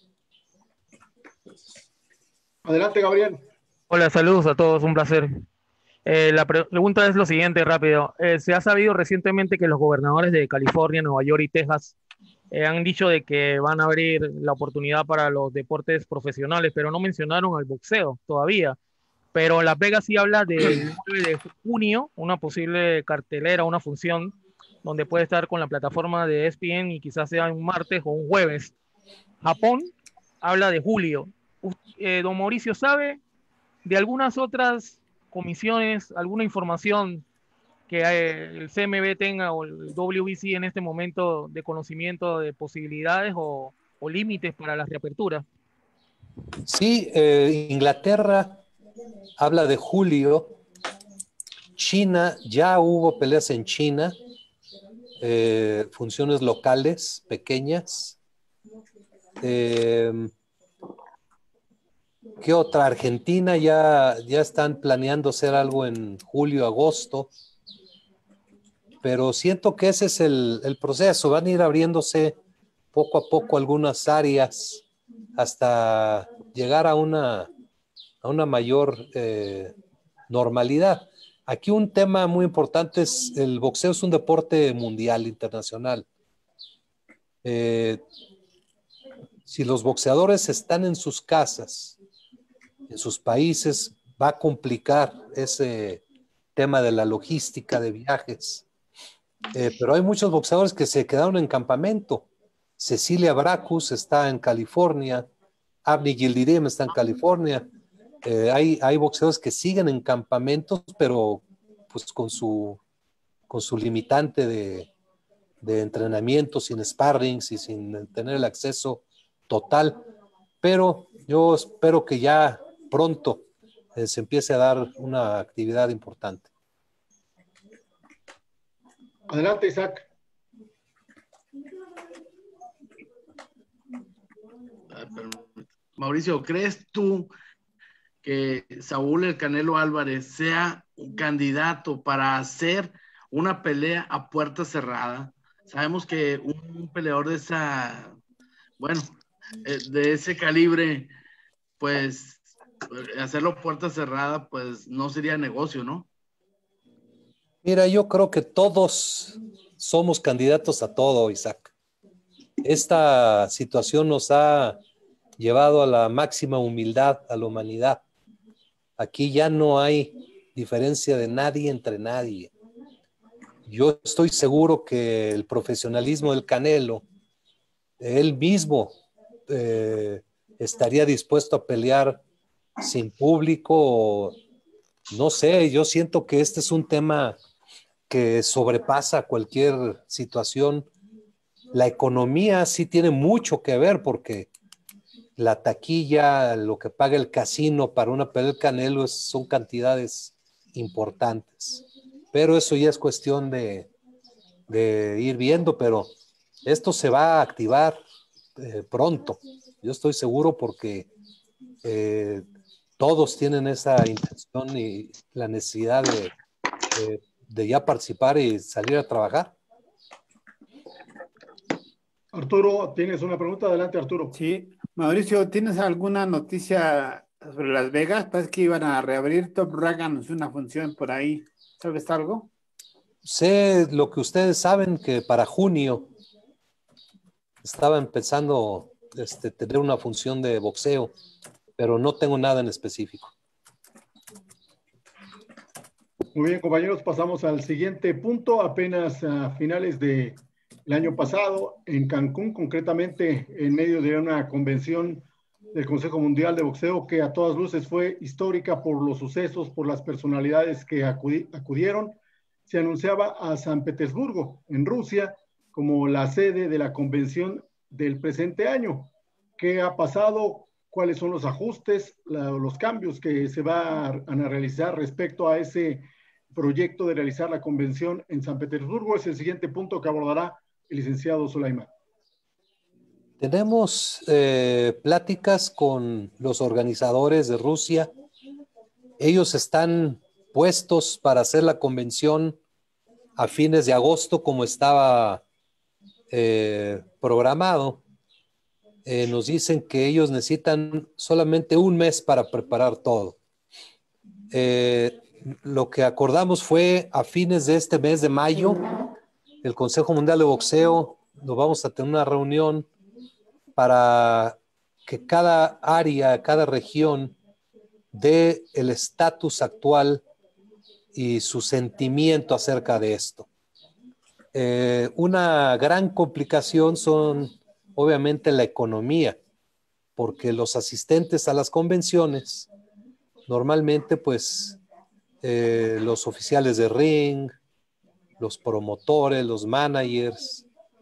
Adelante, Gabriel. Hola, saludos a todos, un placer. La pregunta es lo siguiente, rápido. Se ha sabido recientemente que los gobernadores de California, Nueva York y Texas han dicho de que van a abrir la oportunidad para los deportes profesionales, pero no mencionaron al boxeo todavía. Pero Las Vegas sí habla del 9 de junio, una posible cartelera, una función donde puede estar con la plataforma de ESPN y quizás sea un martes o un jueves. Japón habla de julio. Don Mauricio, ¿sabe de algunas otras comisiones, alguna información que el CMB tenga o el WBC en este momento de conocimiento de posibilidades o límites para las reaperturas? Sí, Inglaterra habla de julio. China, ya hubo peleas en China, funciones locales, pequeñas. ¿Qué otra? Argentina ya están planeando hacer algo en julio, agosto. Pero siento que ese es el proceso. Van a ir abriéndose poco a poco algunas áreas hasta llegar a una mayor normalidad. Aquí un tema muy importante es el boxeo es un deporte mundial, internacional. Si los boxeadores están en sus casas, en sus países, va a complicar ese tema de la logística de viajes. Pero hay muchos boxeadores que se quedaron en campamento. Cecilia Bracus está en California, Avni Yildirim está en California. Hay boxeadores que siguen en campamentos, pero pues con su limitante de entrenamiento, sin sparrings y sin tener el acceso total. Pero yo espero que ya pronto se empiece a dar una actividad importante. Adelante, Isaac. Mauricio, ¿crees tú que Saúl El Canelo Álvarez sea un candidato para hacer una pelea a puerta cerrada? Sabemos que un peleador de de ese calibre, pues hacerlo a puerta cerrada, pues no sería negocio, ¿no? Mira, yo creo que todos somos candidatos a todo, Isaac. Esta situación nos ha llevado a la máxima humildad a la humanidad. Aquí ya no hay diferencia de nadie entre nadie. Yo estoy seguro que el profesionalismo del Canelo, él mismo estaría dispuesto a pelear sin público. No sé, yo siento que este es un tema que sobrepasa cualquier situación. la economía sí tiene mucho que ver porque la taquilla, lo que paga el casino para una pelea del Canelo son cantidades importantes. Pero eso ya es cuestión de ir viendo, pero esto se va a activar pronto. Yo estoy seguro porque todos tienen esa intención y la necesidad de ya participar y salir a trabajar. Arturo, ¿tienes una pregunta? Adelante, Arturo. Sí. Mauricio, ¿tienes alguna noticia sobre Las Vegas? Parece que iban a reabrir. Top Rank anunció una función por ahí. ¿Sabes algo? Sé lo que ustedes saben, que para junio estaba empezando tener una función de boxeo, pero no tengo nada en específico. Muy bien, compañeros, pasamos al siguiente punto. Apenas a finales del año pasado, en Cancún, concretamente en medio de una convención del Consejo Mundial de Boxeo que a todas luces fue histórica por los sucesos, por las personalidades que acudieron, se anunciaba a San Petersburgo, en Rusia, como la sede de la convención del presente año. ¿Qué ha pasado? ¿Cuáles son los ajustes, los cambios que se van a realizar respecto a ese proyecto de realizar la convención en San Petersburgo? Es el siguiente punto que abordará el licenciado Sulaimán. Tenemos pláticas con los organizadores de Rusia. Ellos están puestos para hacer la convención a fines de agosto, como estaba programado. Nos dicen que ellos necesitan solamente un mes para preparar todo. Lo que acordamos fue a fines de este mes de mayo, el Consejo Mundial de Boxeo, nos vamos a tener una reunión para que cada área, cada región dé el estatus actual y su sentimiento acerca de esto. Una gran complicación son obviamente la economía, porque los asistentes a las convenciones normalmente pues los oficiales de ring, los promotores, los managers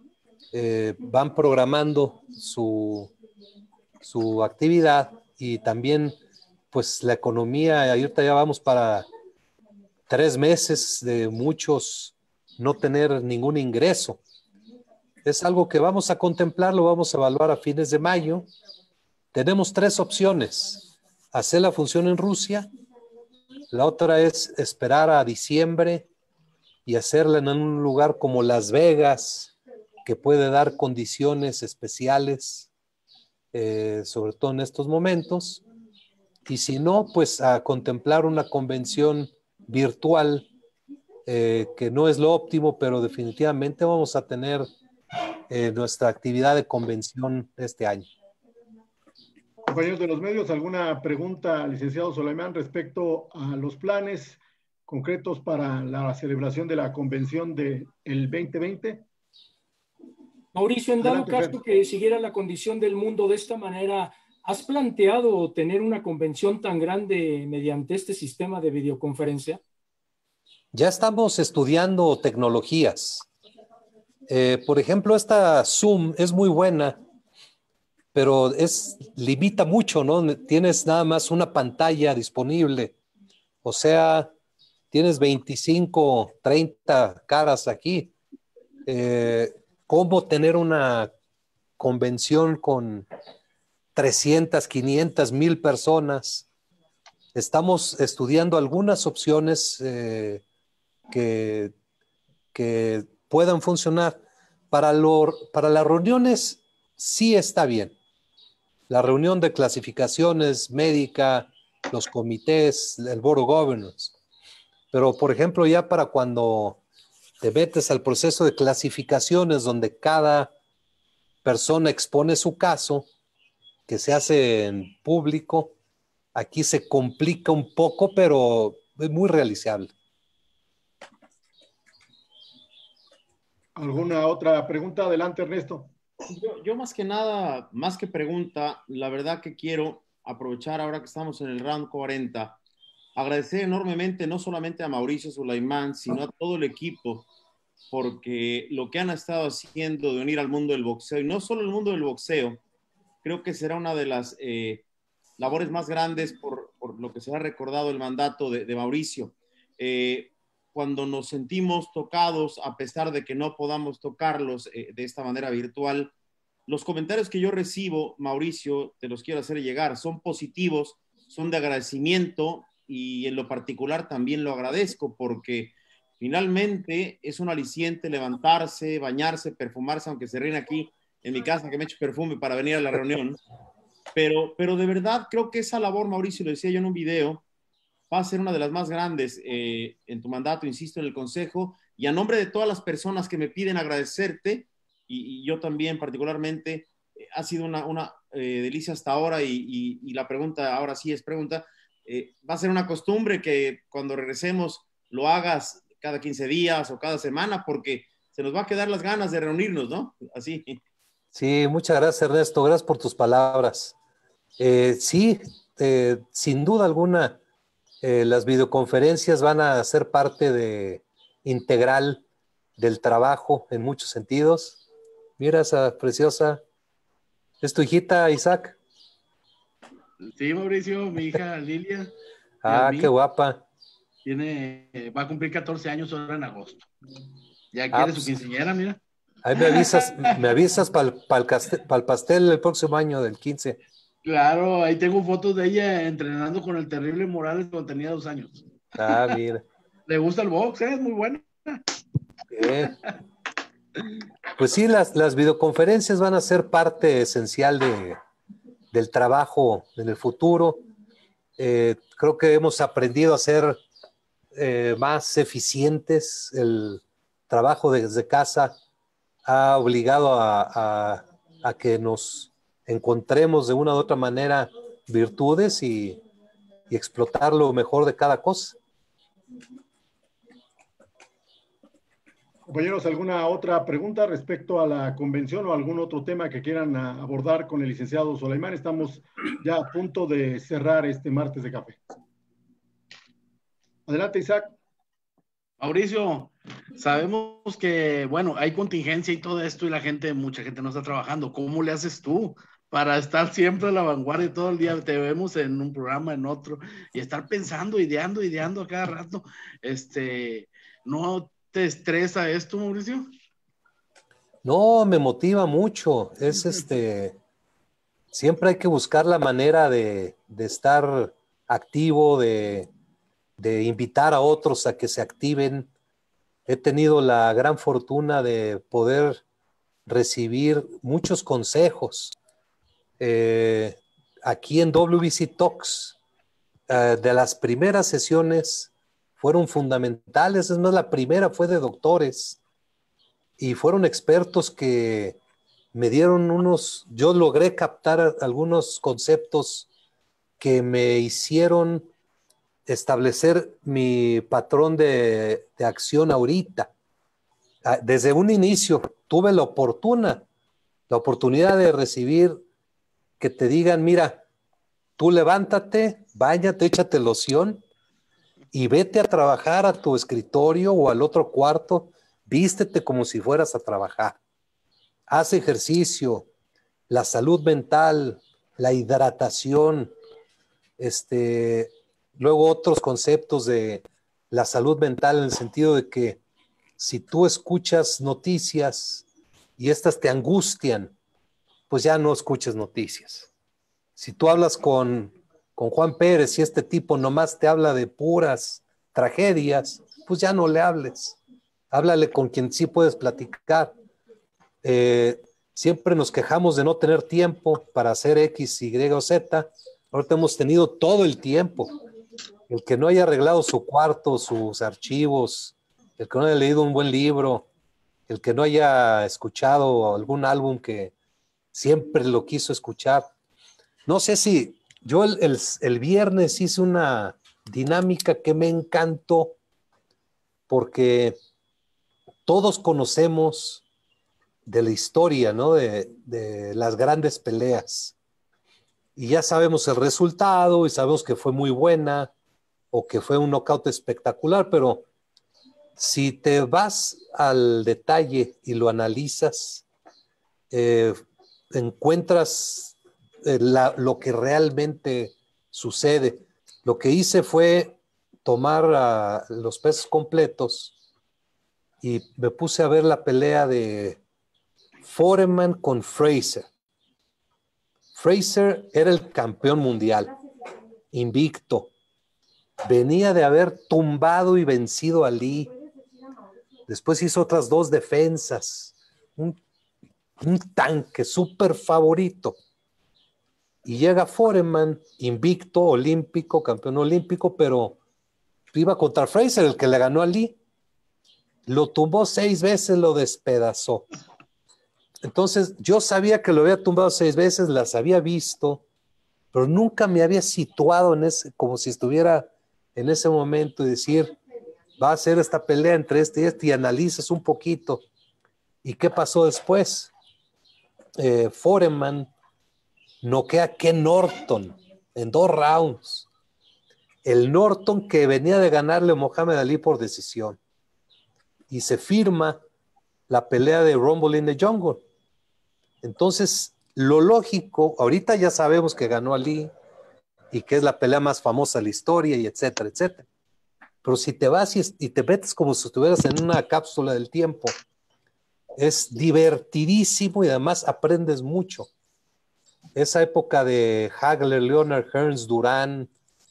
van programando su actividad y también pues la economía, ahorita ya vamos para 3 meses de muchos no tener ningún ingreso. Es algo que vamos a contemplar, lo vamos a evaluar a fines de mayo. Tenemos 3 opciones: hacer la función en Rusia, la otra es esperar a diciembre y hacerla en un lugar como Las Vegas, que puede dar condiciones especiales, sobre todo en estos momentos, y si no, pues a contemplar una convención virtual, que no es lo óptimo, pero definitivamente vamos a tener nuestra actividad de convención este año. Compañeros de los medios, ¿alguna pregunta, licenciado Sulaimán, respecto a los planes concretos para la celebración de la convención del 2020? Mauricio, en dado caso que siguiera la condición del mundo de esta manera, ¿has planteado tener una convención tan grande mediante este sistema de videoconferencia? Ya estamos estudiando tecnologías. Por ejemplo, esta Zoom es muy buena, pero limita mucho, ¿no? Tienes nada más una pantalla disponible. O sea, tienes 25, 30 caras aquí. ¿Cómo tener una convención con 300, 500, 1000 personas? Estamos estudiando algunas opciones que puedan funcionar. Para las reuniones sí está bien. La reunión de clasificaciones médica, los comités, el Board of Governors. Pero, por ejemplo, ya para cuando te metes al proceso de clasificaciones donde cada persona expone su caso, que se hace en público, aquí se complica un poco, pero es muy realizable. ¿Alguna otra pregunta? Adelante, Ernesto. Yo más que nada, más que pregunta, la verdad que quiero aprovechar ahora que estamos en el round 40, agradecer enormemente no solamente a Mauricio Sulaimán, sino a todo el equipo porque lo que han estado haciendo de unir al mundo del boxeo, y no solo el mundo del boxeo, creo que será una de las labores más grandes por lo que se ha recordado el mandato de Mauricio. Cuando nos sentimos tocados, a pesar de que no podamos tocarlos de esta manera virtual, los comentarios que yo recibo, Mauricio, te los quiero hacer llegar, son positivos, son de agradecimiento, y en lo particular también lo agradezco porque finalmente es un aliciente levantarse, bañarse, perfumarse, aunque se ríen aquí en mi casa que me echo perfume para venir a la reunión, pero de verdad creo que esa labor, Mauricio, lo decía yo en un video, va a ser una de las más grandes en tu mandato, insisto, en el Consejo, y a nombre de todas las personas que me piden agradecerte, y yo también particularmente, ha sido una delicia hasta ahora, y la pregunta, ahora sí es pregunta, va a ser una costumbre que cuando regresemos lo hagas cada 15 días o cada semana, porque se nos va a quedar las ganas de reunirnos, ¿no? Así. Sí, muchas gracias, Ernesto. Gracias por tus palabras. Sí, sin duda alguna, las videoconferencias van a ser parte integral del trabajo en muchos sentidos. Mira esa preciosa. ¿Es tu hijita, Isaac? Sí, Mauricio, mi hija Lilia. Qué guapa. Va a cumplir 14 años ahora en agosto. Ya quiere su quinceañera, mira. Ahí me avisas para el pastel el próximo año del 15. Claro, ahí tengo fotos de ella entrenando con el terrible Morales cuando tenía 2 años. Mira. Le gusta el box, es muy buena. Pues sí, las videoconferencias van a ser parte esencial del trabajo en el futuro. Creo que hemos aprendido a ser más eficientes. El trabajo desde casa ha obligado a que nos encontremos de una u otra manera virtudes y explotar lo mejor de cada cosa. Compañeros, ¿alguna otra pregunta respecto a la convención o algún otro tema que quieran abordar con el licenciado Soleimán? Estamos ya a punto de cerrar este martes de café. Adelante, Isaac. Mauricio, sabemos que, bueno, hay contingencia y todo esto y mucha gente no está trabajando. ¿Cómo le haces tú para estar siempre a la vanguardia todo el día? Te vemos en un programa, en otro, y estar pensando, ideando a cada rato. ¿No te estresa esto, Mauricio? No, me motiva mucho. Siempre hay que buscar la manera de estar activo, de invitar a otros a que se activen. He tenido la gran fortuna de poder recibir muchos consejos aquí en WBC Talks. De las primeras sesiones fueron fundamentales. Es más, la primera fue de doctores y fueron expertos que me dieron yo logré captar algunos conceptos que me hicieron establecer mi patrón de acción ahorita. Desde un inicio tuve la oportunidad de recibir que te digan, mira, tú levántate, báñate, échate loción y vete a trabajar a tu escritorio o al otro cuarto, vístete como si fueras a trabajar. Haz ejercicio, la salud mental, la hidratación, luego otros conceptos de la salud mental en el sentido de que si tú escuchas noticias y estas te angustian, pues ya no escuches noticias. Si tú hablas con Juan Pérez y este tipo nomás te habla de puras tragedias, pues ya no le hables. Háblale con quien sí puedes platicar. Siempre nos quejamos de no tener tiempo para hacer X, Y o Z. Ahorita hemos tenido todo el tiempo. El que no haya arreglado su cuarto, sus archivos, el que no haya leído un buen libro, el que no haya escuchado algún álbum que siempre lo quiso escuchar. No sé si yo el viernes hice una dinámica que me encantó porque todos conocemos de la historia, ¿no? De las grandes peleas. Y ya sabemos el resultado y sabemos que fue muy buena o que fue un knockout espectacular, pero Si te vas al detalle y lo analizas, encuentras lo que realmente sucede. Lo que hice fue tomar los pesos completos y me puse a ver la pelea de Foreman con Fraser. Fraser era el campeón mundial, invicto. Venía de haber tumbado y vencido a Lee. Después hizo otras 2 defensas. Un tanque súper favorito. Y llega Foreman, invicto, olímpico, campeón olímpico, pero iba contra Fraser, el que le ganó a Lee. Lo tumbó 6 veces, lo despedazó. Entonces, yo sabía que lo había tumbado 6 veces, las había visto, pero nunca me había situado como si estuviera en ese momento y decir, va a ser esta pelea entre este y este, y analizas un poquito. ¿Y qué pasó después? Foreman noquea a Ken Norton en 2 rounds. El Norton que venía de ganarle a Muhammad Ali por decisión. Y se firma la pelea de Rumble in the Jungle. Entonces, lo lógico, ahorita ya sabemos que ganó Ali y que es la pelea más famosa de la historia y etcétera, etcétera. Pero si te vas y te metes como si estuvieras en una cápsula del tiempo, es divertidísimo y además aprendes mucho. Esa época de Hagler, Leonard, Hearns, Durán,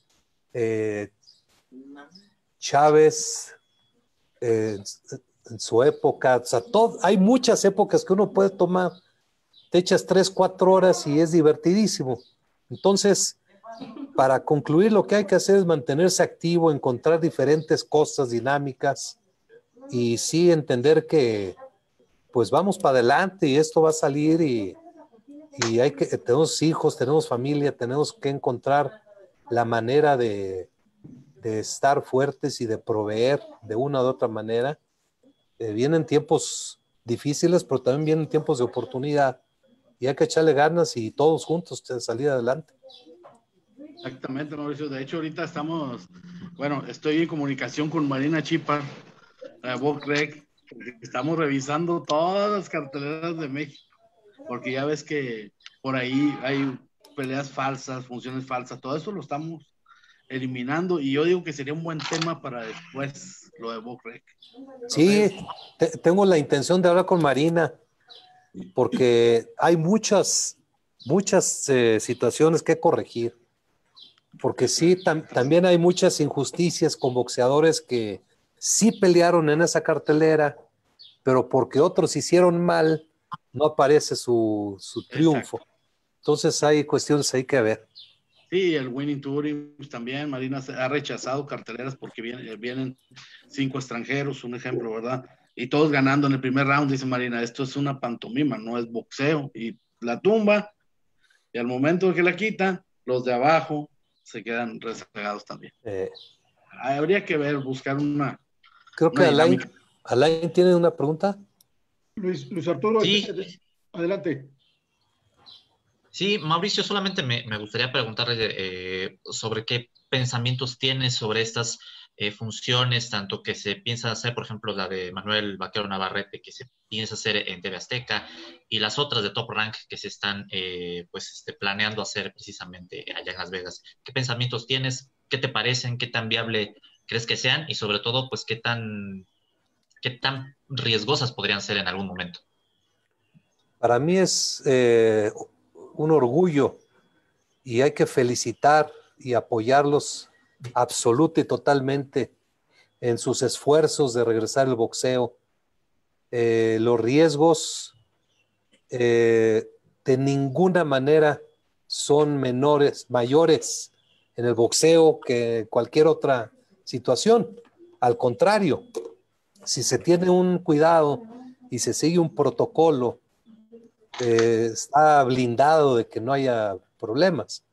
Chávez, en su época, o sea, hay muchas épocas que uno puede tomar, te echas 3, 4 horas y es divertidísimo. Entonces, para concluir, lo que hay que hacer es mantenerse activo, encontrar diferentes cosas dinámicas y sí entender que pues vamos para adelante y esto va a salir y tenemos hijos, tenemos familia, tenemos que encontrar la manera de estar fuertes y de proveer de una u otra manera. Vienen tiempos difíciles, pero también vienen tiempos de oportunidad y hay que echarle ganas y todos juntos salir adelante. Exactamente, Mauricio. De hecho, ahorita estoy en comunicación con Marina Chipar, Bob Rec, porque estamos revisando todas las carteleras de México, porque ya ves que por ahí hay peleas falsas, funciones falsas, todo eso lo estamos eliminando y yo digo que sería un buen tema para después lo de Bob Rec. Sí, tengo la intención de hablar con Marina, porque hay muchas situaciones que corregir. Porque sí, también hay muchas injusticias con boxeadores que sí pelearon en esa cartelera, pero porque otros hicieron mal, no aparece su triunfo. Exacto. Entonces hay cuestiones ahí que ver. Sí, el Winning Touring también, Marina ha rechazado carteleras porque vienen 5 extranjeros, un ejemplo, ¿verdad? Y todos ganando en el primer round, dice Marina, esto es una pantomima, no es boxeo. Y la tumba, y al momento de que la quita, los de abajo se quedan rezagados también. Habría que buscar una. Creo que Alain tiene una pregunta. Luis Arturo, sí. Adelante. Sí, Mauricio, solamente me gustaría preguntarle sobre qué pensamientos tienes sobre estas funciones, tanto que se piensa hacer, por ejemplo, la de Manuel Vaquero Navarrete, que se piensa hacer en TV Azteca, y las otras de Top Rank que se están planeando hacer precisamente allá en Las Vegas. ¿Qué pensamientos tienes? ¿Qué te parecen? ¿Qué tan viable crees que sean? Y sobre todo, pues, ¿qué tan riesgosas podrían ser en algún momento? Para mí es un orgullo y hay que felicitar y apoyarlos absoluta y totalmente en sus esfuerzos de regresar al boxeo. Los riesgos de ninguna manera son mayores en el boxeo que cualquier otra situación. Al contrario, si se tiene un cuidado y se sigue un protocolo, está blindado de que no haya problemas.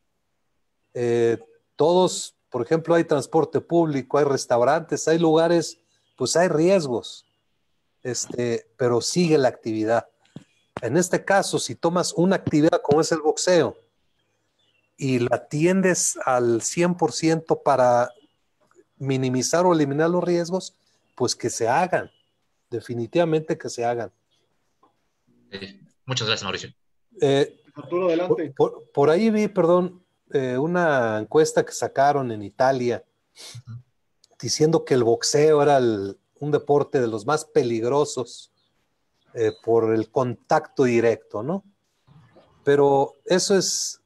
Todos, por ejemplo, hay transporte público, hay restaurantes, hay lugares, pues hay riesgos, pero sigue la actividad. En este caso, si tomas una actividad como es el boxeo y la atiendes al 100% para minimizar o eliminar los riesgos, pues que se hagan, definitivamente que se hagan. Muchas gracias, Mauricio. Arturo, adelante. Por ahí vi, perdón, una encuesta que sacaron en Italia diciendo que el boxeo era un deporte de los más peligrosos por el contacto directo, ¿no? Pero eso es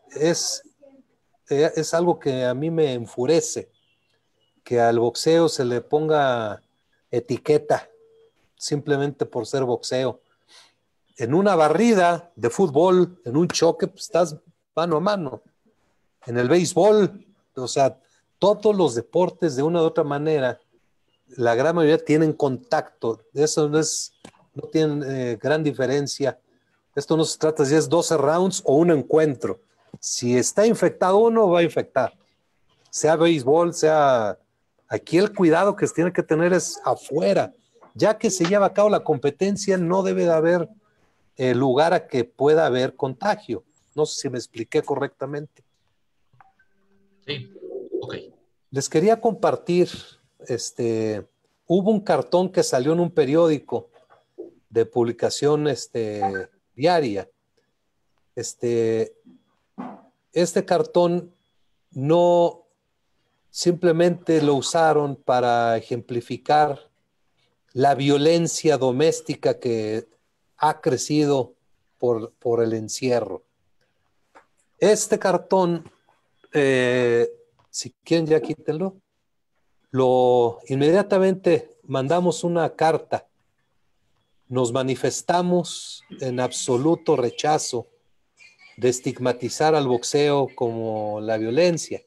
algo que a mí me enfurece, que al boxeo se le ponga etiqueta simplemente por ser boxeo. En una barrida de fútbol, en un choque, pues estás mano a mano. En el béisbol, o sea, todos los deportes de una u otra manera, la gran mayoría tienen contacto. Eso no tiene gran diferencia. Esto no se trata si es 12 rounds o un encuentro. Si está infectado uno, va a infectar. Sea béisbol, sea... Aquí el cuidado que se tiene que tener es afuera. Ya que se lleva a cabo la competencia, no debe de haber lugar a que pueda haber contagio. No sé si me expliqué correctamente. Sí, ok. Les quería compartir, hubo un cartón que salió en un periódico de publicación diaria. Este cartón no simplemente lo usaron para ejemplificar la violencia doméstica que ha crecido por el encierro. Este cartón, si quieren ya quítenlo, inmediatamente mandamos una carta. Nos manifestamos en absoluto rechazo de estigmatizar al boxeo como la violencia.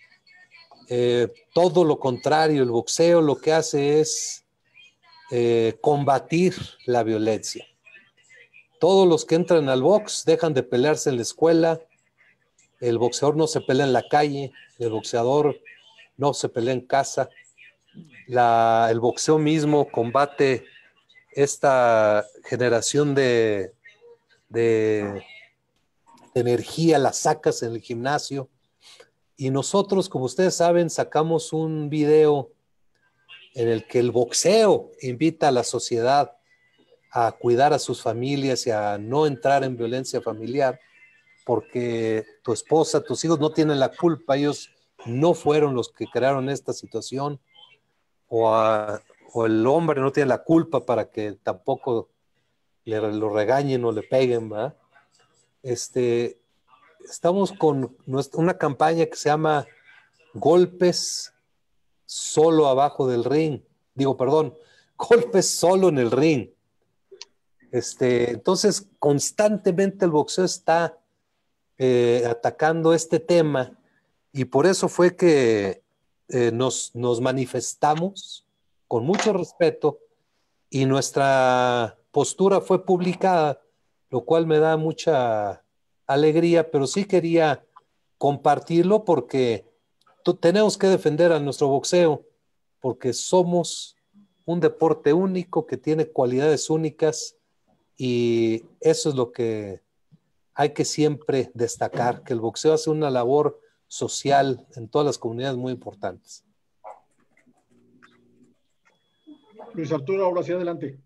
Todo lo contrario, el boxeo lo que hace es combatir la violencia. Todos los que entran al box dejan de pelearse en la escuela. El boxeador no se pelea en la calle, el boxeador no se pelea en casa. El boxeo mismo combate esta generación de energía, la sacas en el gimnasio. Y nosotros, como ustedes saben, sacamos un video en el que el boxeo invita a la sociedad a cuidar a sus familias y a no entrar en violencia familiar, porque tu esposa, tus hijos no tienen la culpa, ellos no fueron los que crearon esta situación, o el hombre no tiene la culpa para que tampoco lo regañen o le peguen, ¿verdad? Estamos con una campaña que se llama Golpes Solo Abajo del Ring. Golpes Solo en el Ring. Entonces, constantemente el boxeo está atacando este tema y por eso fue que nos manifestamos con mucho respeto y nuestra postura fue publicada, lo cual me da mucha alegría, pero sí quería compartirlo porque tenemos que defender a nuestro boxeo, porque somos un deporte único que tiene cualidades únicas y eso es lo que hay que siempre destacar, que el boxeo hace una labor social en todas las comunidades muy importantes. Luis Arturo, ahora sí adelante.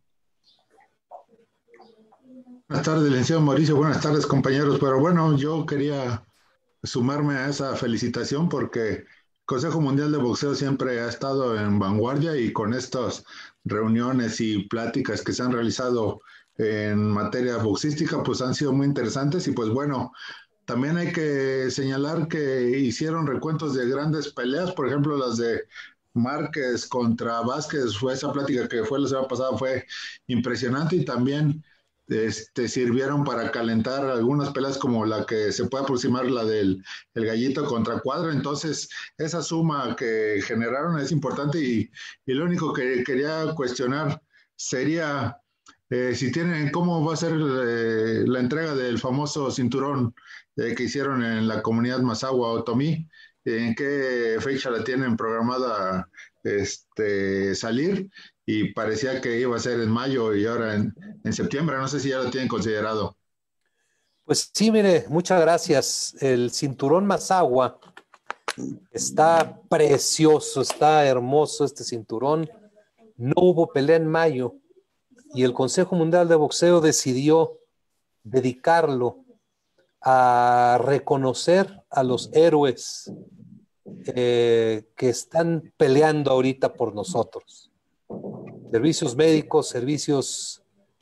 Buenas tardes, licenciado Mauricio. Buenas tardes, compañeros. Pero bueno, yo quería sumarme a esa felicitación porque el Consejo Mundial de Boxeo siempre ha estado en vanguardia y con estas reuniones y pláticas que se han realizado en materia boxística, pues han sido muy interesantes y pues bueno, también hay que señalar que hicieron recuentos de grandes peleas, por ejemplo, las de Márquez contra Vázquez, esa plática que fue la semana pasada fue impresionante y también sirvieron para calentar algunas peleas como la que se puede aproximar, la del el Gallito contra Cuadra. Entonces, esa suma que generaron es importante y lo único que quería cuestionar sería si tienen, ¿cómo va a ser la entrega del famoso cinturón que hicieron en la comunidad Mazahua Otomí? ¿En qué fecha la tienen programada salir? Y parecía que iba a ser en mayo y ahora en septiembre. No sé si ya lo tienen considerado. Pues sí, mire, muchas gracias. El cinturón Mazahua está precioso, está hermoso este cinturón. no hubo pelea en mayo y el Consejo Mundial de Boxeo decidió dedicarlo a reconocer a los héroes que están peleando ahorita por nosotros. Servicios médicos, servicios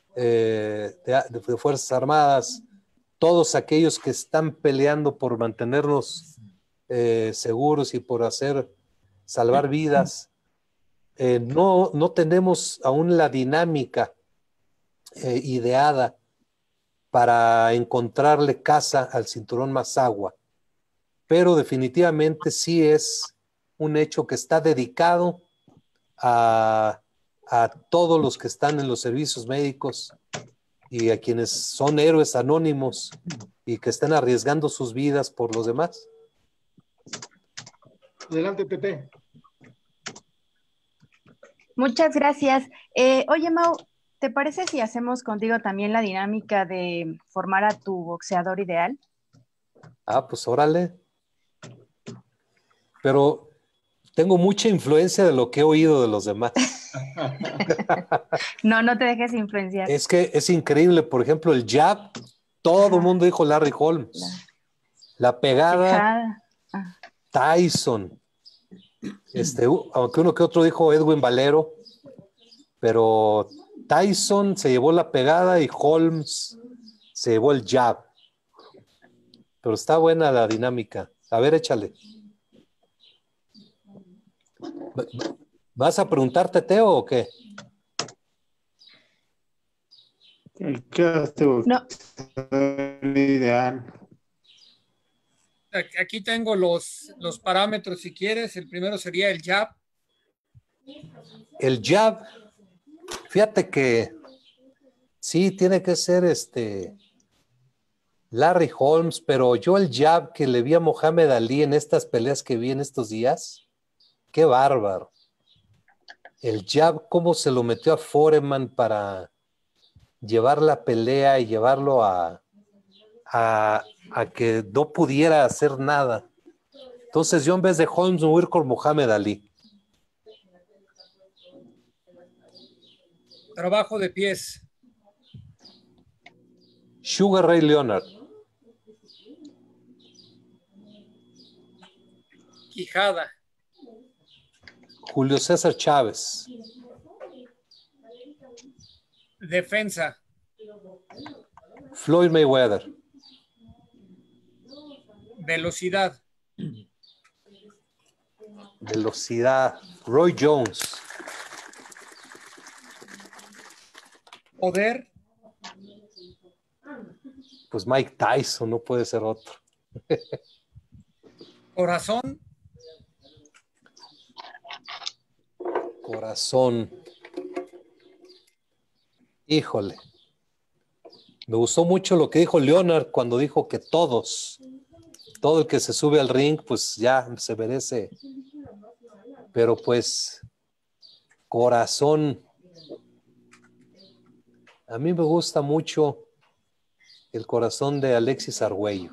de Fuerzas Armadas, todos aquellos que están peleando por mantenernos seguros y por salvar vidas. No tenemos aún la dinámica ideada para encontrarle casa al cinturón Mazagua, pero definitivamente sí es un hecho que está dedicado a todos los que están en los servicios médicos y a quienes son héroes anónimos y que están arriesgando sus vidas por los demás. Adelante, Pepe. Muchas gracias. Oye, Mau, ¿te parece si hacemos contigo también la dinámica de formar a tu boxeador ideal? Pues órale. Pero tengo mucha influencia de lo que he oído de los demás. No te dejes influenciar. Es que es increíble, por ejemplo, el jab, todo el mundo dijo Larry Holmes. La pegada, Tyson. Aunque uno que otro dijo Edwin Valero, pero Tyson se llevó la pegada y Holmes se llevó el jab. Pero está buena la dinámica. A ver, échale. ¿Vas a preguntarte, Teo, o qué? No. Ideal. Aquí tengo los parámetros si quieres. El primero sería el jab. El jab, fíjate que sí, tiene que ser Larry Holmes, pero yo el jab que le vi a Mohamed Ali en estas peleas que vi en estos días, qué bárbaro. El jab, cómo se lo metió a Foreman para llevar la pelea y llevarlo a que no pudiera hacer nada. Entonces yo en vez de Holmes me voy a ir con Mohamed Ali. Trabajo de pies. Sugar Ray Leonard. Quijada. Julio César Chávez. Defensa. Floyd Mayweather. Velocidad. Velocidad. Roy Jones. Poder. Pues Mike Tyson, no puede ser otro. Corazón. Corazón. Híjole. Me gustó mucho lo que dijo Leonard cuando dijo que todo el que se sube al ring, pues ya se merece. Pero pues, corazón. A mí me gusta mucho el corazón de Alexis Arguello.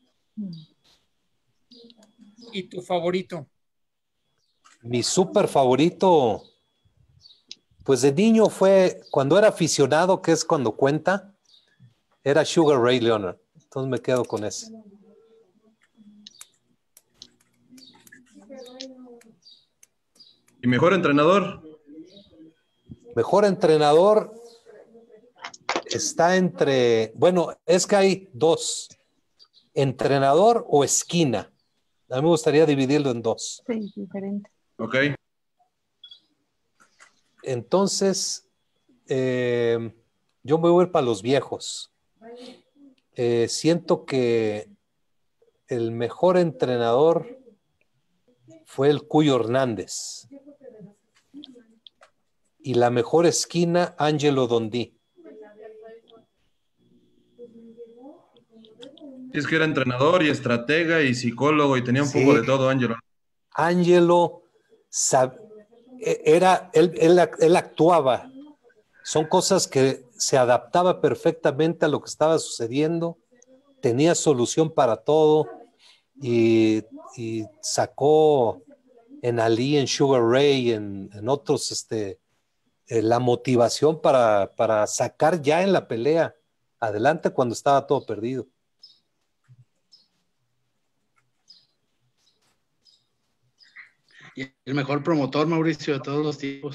¿Y tu favorito? Mi súper favorito, pues de niño fue, cuando era aficionado, que es cuando cuenta, era Sugar Ray Leonard. Entonces me quedo con ese. ¿Y mejor entrenador? Mejor entrenador está entre, bueno, es que hay dos, entrenador o esquina. A mí me gustaría dividirlo en dos. Sí, diferente. Ok. Entonces, yo me voy a ir para los viejos. Siento que el mejor entrenador fue el Cuyo Hernández. Y la mejor esquina, Angelo Dondí. Es que era entrenador y estratega y psicólogo y tenía un poco de todo, Ángelo. Ángelo él actuaba. Son cosas que se adaptaba perfectamente a lo que estaba sucediendo. Tenía solución para todo y sacó en Ali, en Sugar Ray, en otros la motivación para sacar ya en la pelea adelante cuando estaba todo perdido. Y el mejor promotor, Mauricio, de todos los tiempos.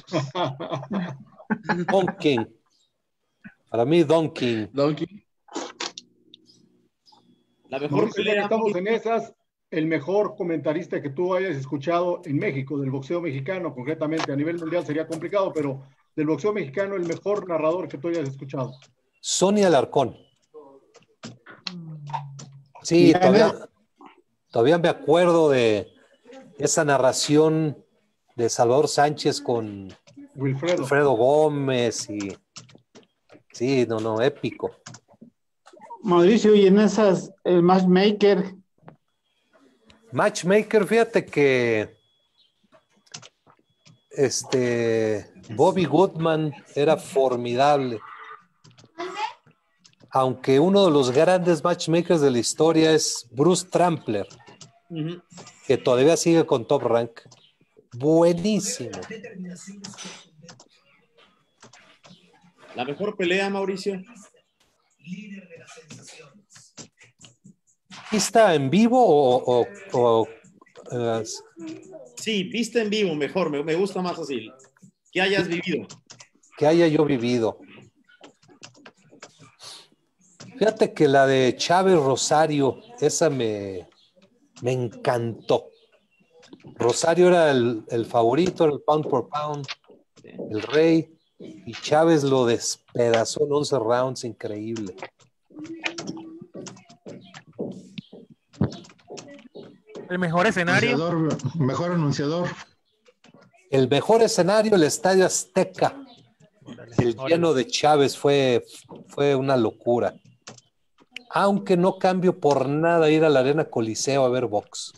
Don King. Para mí, Don King. Don King. La mejor pelea. Ya que estamos en esas, el mejor comentarista que tú hayas escuchado en México, del boxeo mexicano, concretamente a nivel mundial sería complicado, pero del boxeo mexicano, el mejor narrador que tú hayas escuchado. Sonia Alarcón. Sí, todavía me acuerdo de esa narración de Salvador Sánchez con Wilfredo Gómez y sí, épico. Mauricio, y en esas, el matchmaker. Matchmaker, fíjate que Bobby Goodman era formidable. Aunque uno de los grandes matchmakers de la historia es Bruce Trampler, que todavía sigue con Top Rank. Buenísimo. ¿La mejor pelea, Mauricio? ¿Pista en vivo Sí, pista en vivo, mejor. Me gusta más así. Que hayas vivido. Que haya yo vivido. Fíjate que la de Chávez Rosario, esa me encantó. Rosario era el favorito, era el pound por pound, el rey, y Chávez lo despedazó en 11 rounds, increíble. El mejor escenario. Mejor anunciador. El mejor escenario, el Estadio Azteca. El lleno de Chávez fue una locura. Aunque no cambio por nada ir a la Arena Coliseo a ver box.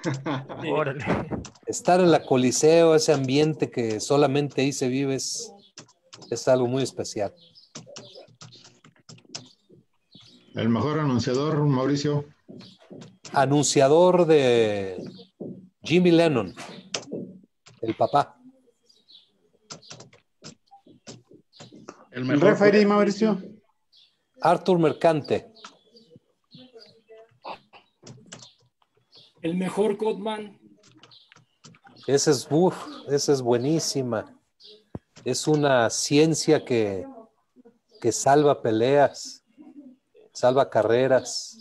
Estar en la Coliseo, ese ambiente que solamente ahí se vive, es algo muy especial. El mejor anunciador, Mauricio. Anunciador de Jimmy Lennon, el papá. El referee, Mauricio. Arthur Mercante. El mejor Codman. Esa es buenísima. Es una ciencia que salva peleas, salva carreras.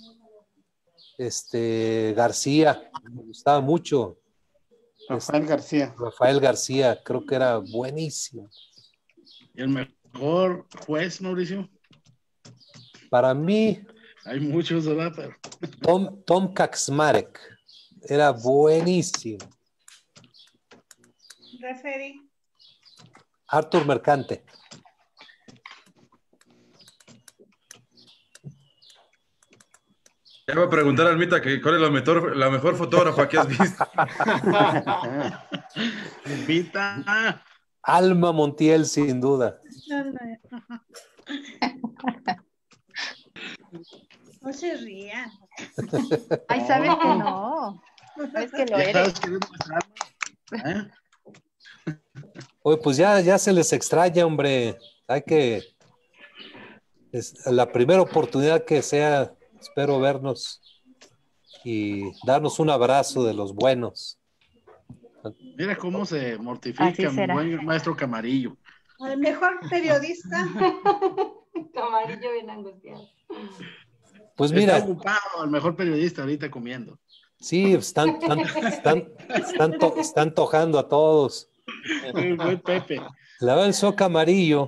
García, me gustaba mucho. Rafael García, creo que era buenísimo. ¿Y el mejor juez, Mauricio? Para mí, hay muchos, ¿verdad? Pero... Tom Kaczmarek era buenísimo. Referee. Arthur Mercante. Ya voy a preguntar a Almita que cuál es la mejor fotógrafa que has visto. Almita. Alma Montiel, sin duda. No se rían. Ay, sabes que no. Sabes que lo eres. Oye, pues ya se les extraña, hombre. Hay que... la primera oportunidad que sea, espero vernos y darnos un abrazo de los buenos. Mira cómo se mortifica mi buen maestro Camarillo. El mejor periodista. Camarillo bien angustiado. Pues mira. Está ocupado el mejor periodista ahorita comiendo. Sí, están tojando a todos. El buen Pepe. La verdad, el Camarillo,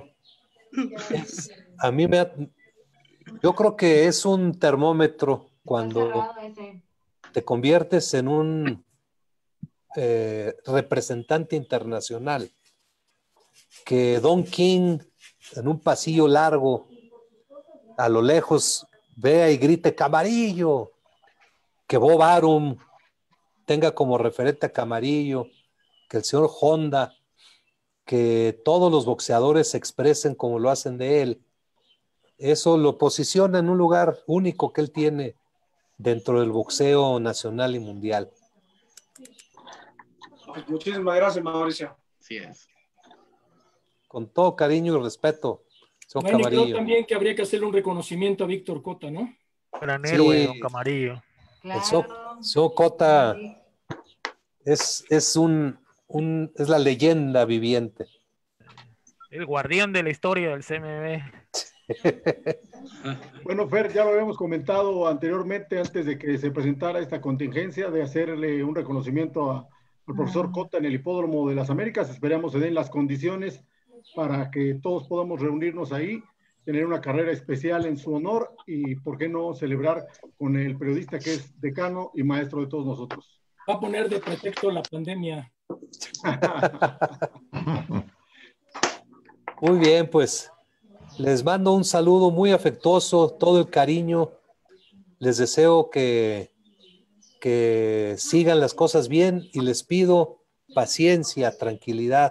a mí yo creo que es un termómetro cuando te conviertes en un representante internacional. Que Don King, en un pasillo largo, a lo lejos, vea y grite Camarillo. Que Bob Arum tenga como referente a Camarillo, que el señor Honda, que todos los boxeadores se expresen como lo hacen de él. Eso lo posiciona en un lugar único que él tiene dentro del boxeo nacional y mundial. Muchísimas gracias, Mauricio. Así es. con todo cariño y respeto. Bueno, creo también que habría que hacerle un reconocimiento a Víctor Cota, ¿no? Gran héroe, don Camarillo. Claro. El Cota es la leyenda viviente. El guardián de la historia del CMB. Bueno, Fer, ya lo habíamos comentado anteriormente, antes de que se presentara esta contingencia, de hacerle un reconocimiento al profesor Cota en el Hipódromo de las Américas. Esperamos se den las condiciones para que todos podamos reunirnos ahí, tener una carrera especial en su honor y, ¿por qué no, celebrar con el periodista que es decano y maestro de todos nosotros? Va a poner de pretexto la pandemia. Muy bien, pues les mando un saludo muy afectuoso, todo el cariño. Les deseo que sigan las cosas bien y les pido paciencia, tranquilidad.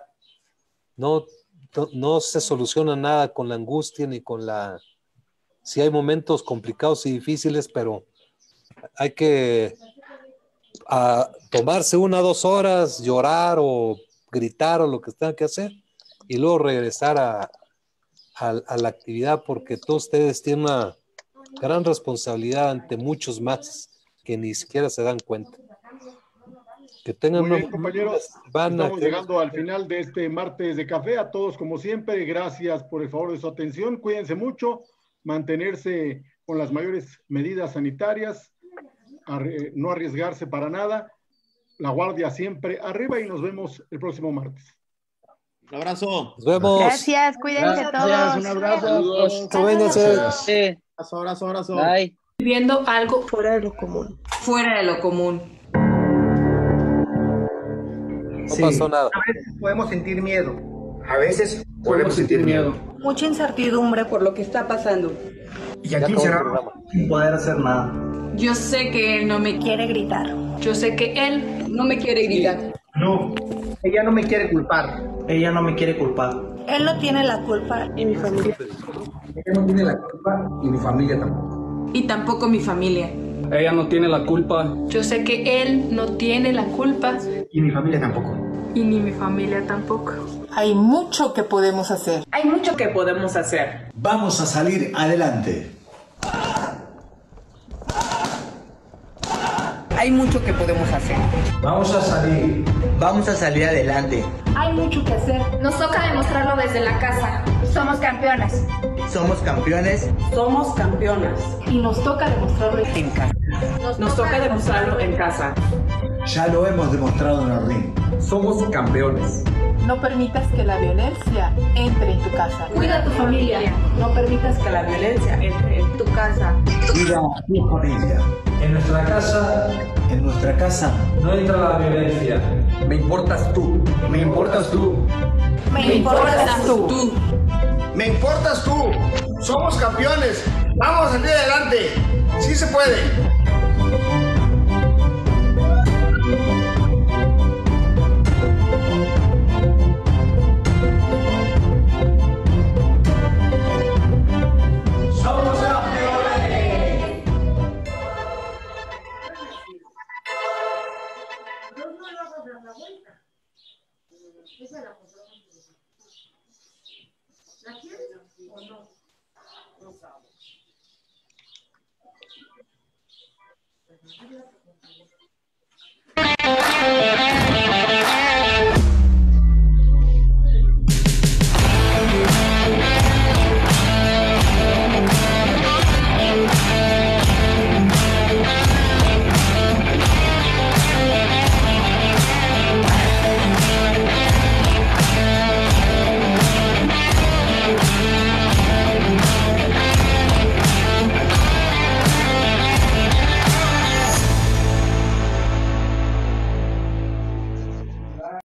No se soluciona nada con la angustia ni con la... Sí hay momentos complicados y difíciles, pero hay que tomarse 1 o 2 horas, llorar o gritar o lo que tengan que hacer y luego regresar a la actividad, porque todos ustedes tienen una gran responsabilidad ante muchos más que ni siquiera se dan cuenta. Que tengan muy bien, compañeros, estamos llegando al final de este martes de café. A todos, como siempre, gracias por el favor de su atención. Cuídense mucho, mantenerse con las mayores medidas sanitarias, no arriesgarse para nada, la guardia siempre arriba y nos vemos el próximo martes. Un abrazo. Nos vemos. Gracias, cuídense todos. Un abrazo. Vénganse. Abrazo. Bye. Viviendo algo fuera de lo común. Fuera de lo común. No pasó nada. A veces podemos sentir miedo. A veces podemos sentir miedo. Mucha incertidumbre por lo que está pasando. Y aquí encerramos sin poder hacer nada. Yo sé que él no me quiere gritar. Yo sé que él no me quiere gritar. No, ella no me quiere culpar. Ella no me quiere culpar. Él no tiene la culpa y mi familia. Ella no tiene la culpa y mi familia tampoco. Y tampoco mi familia. Ella no tiene la culpa. Yo sé que él no tiene la culpa. Y mi familia tampoco. Y ni mi familia tampoco. Hay mucho que podemos hacer. Hay mucho que podemos hacer. Vamos a salir adelante. Hay mucho que podemos hacer. Vamos a salir. Vamos a salir adelante. Hay mucho que hacer. Nos toca demostrarlo desde la casa. Somos campeones. Somos campeones. Somos campeonas. Y nos toca demostrarlo en casa. Nos toca demostrarlo en casa. Ya lo hemos demostrado en el ring. Somos campeones. No permitas que la violencia entre en tu casa. Cuida a tu familia. No permitas que la violencia entre en tu casa. Cuida a tu familia. En nuestra casa. En nuestra casa. No entra la violencia. Me importas tú. Me importas tú. Me importas tú. Me importas tú. Somos campeones. Vamos a salir adelante. Sí se puede. Somos campeones. ¿La quieres o no? No sabes.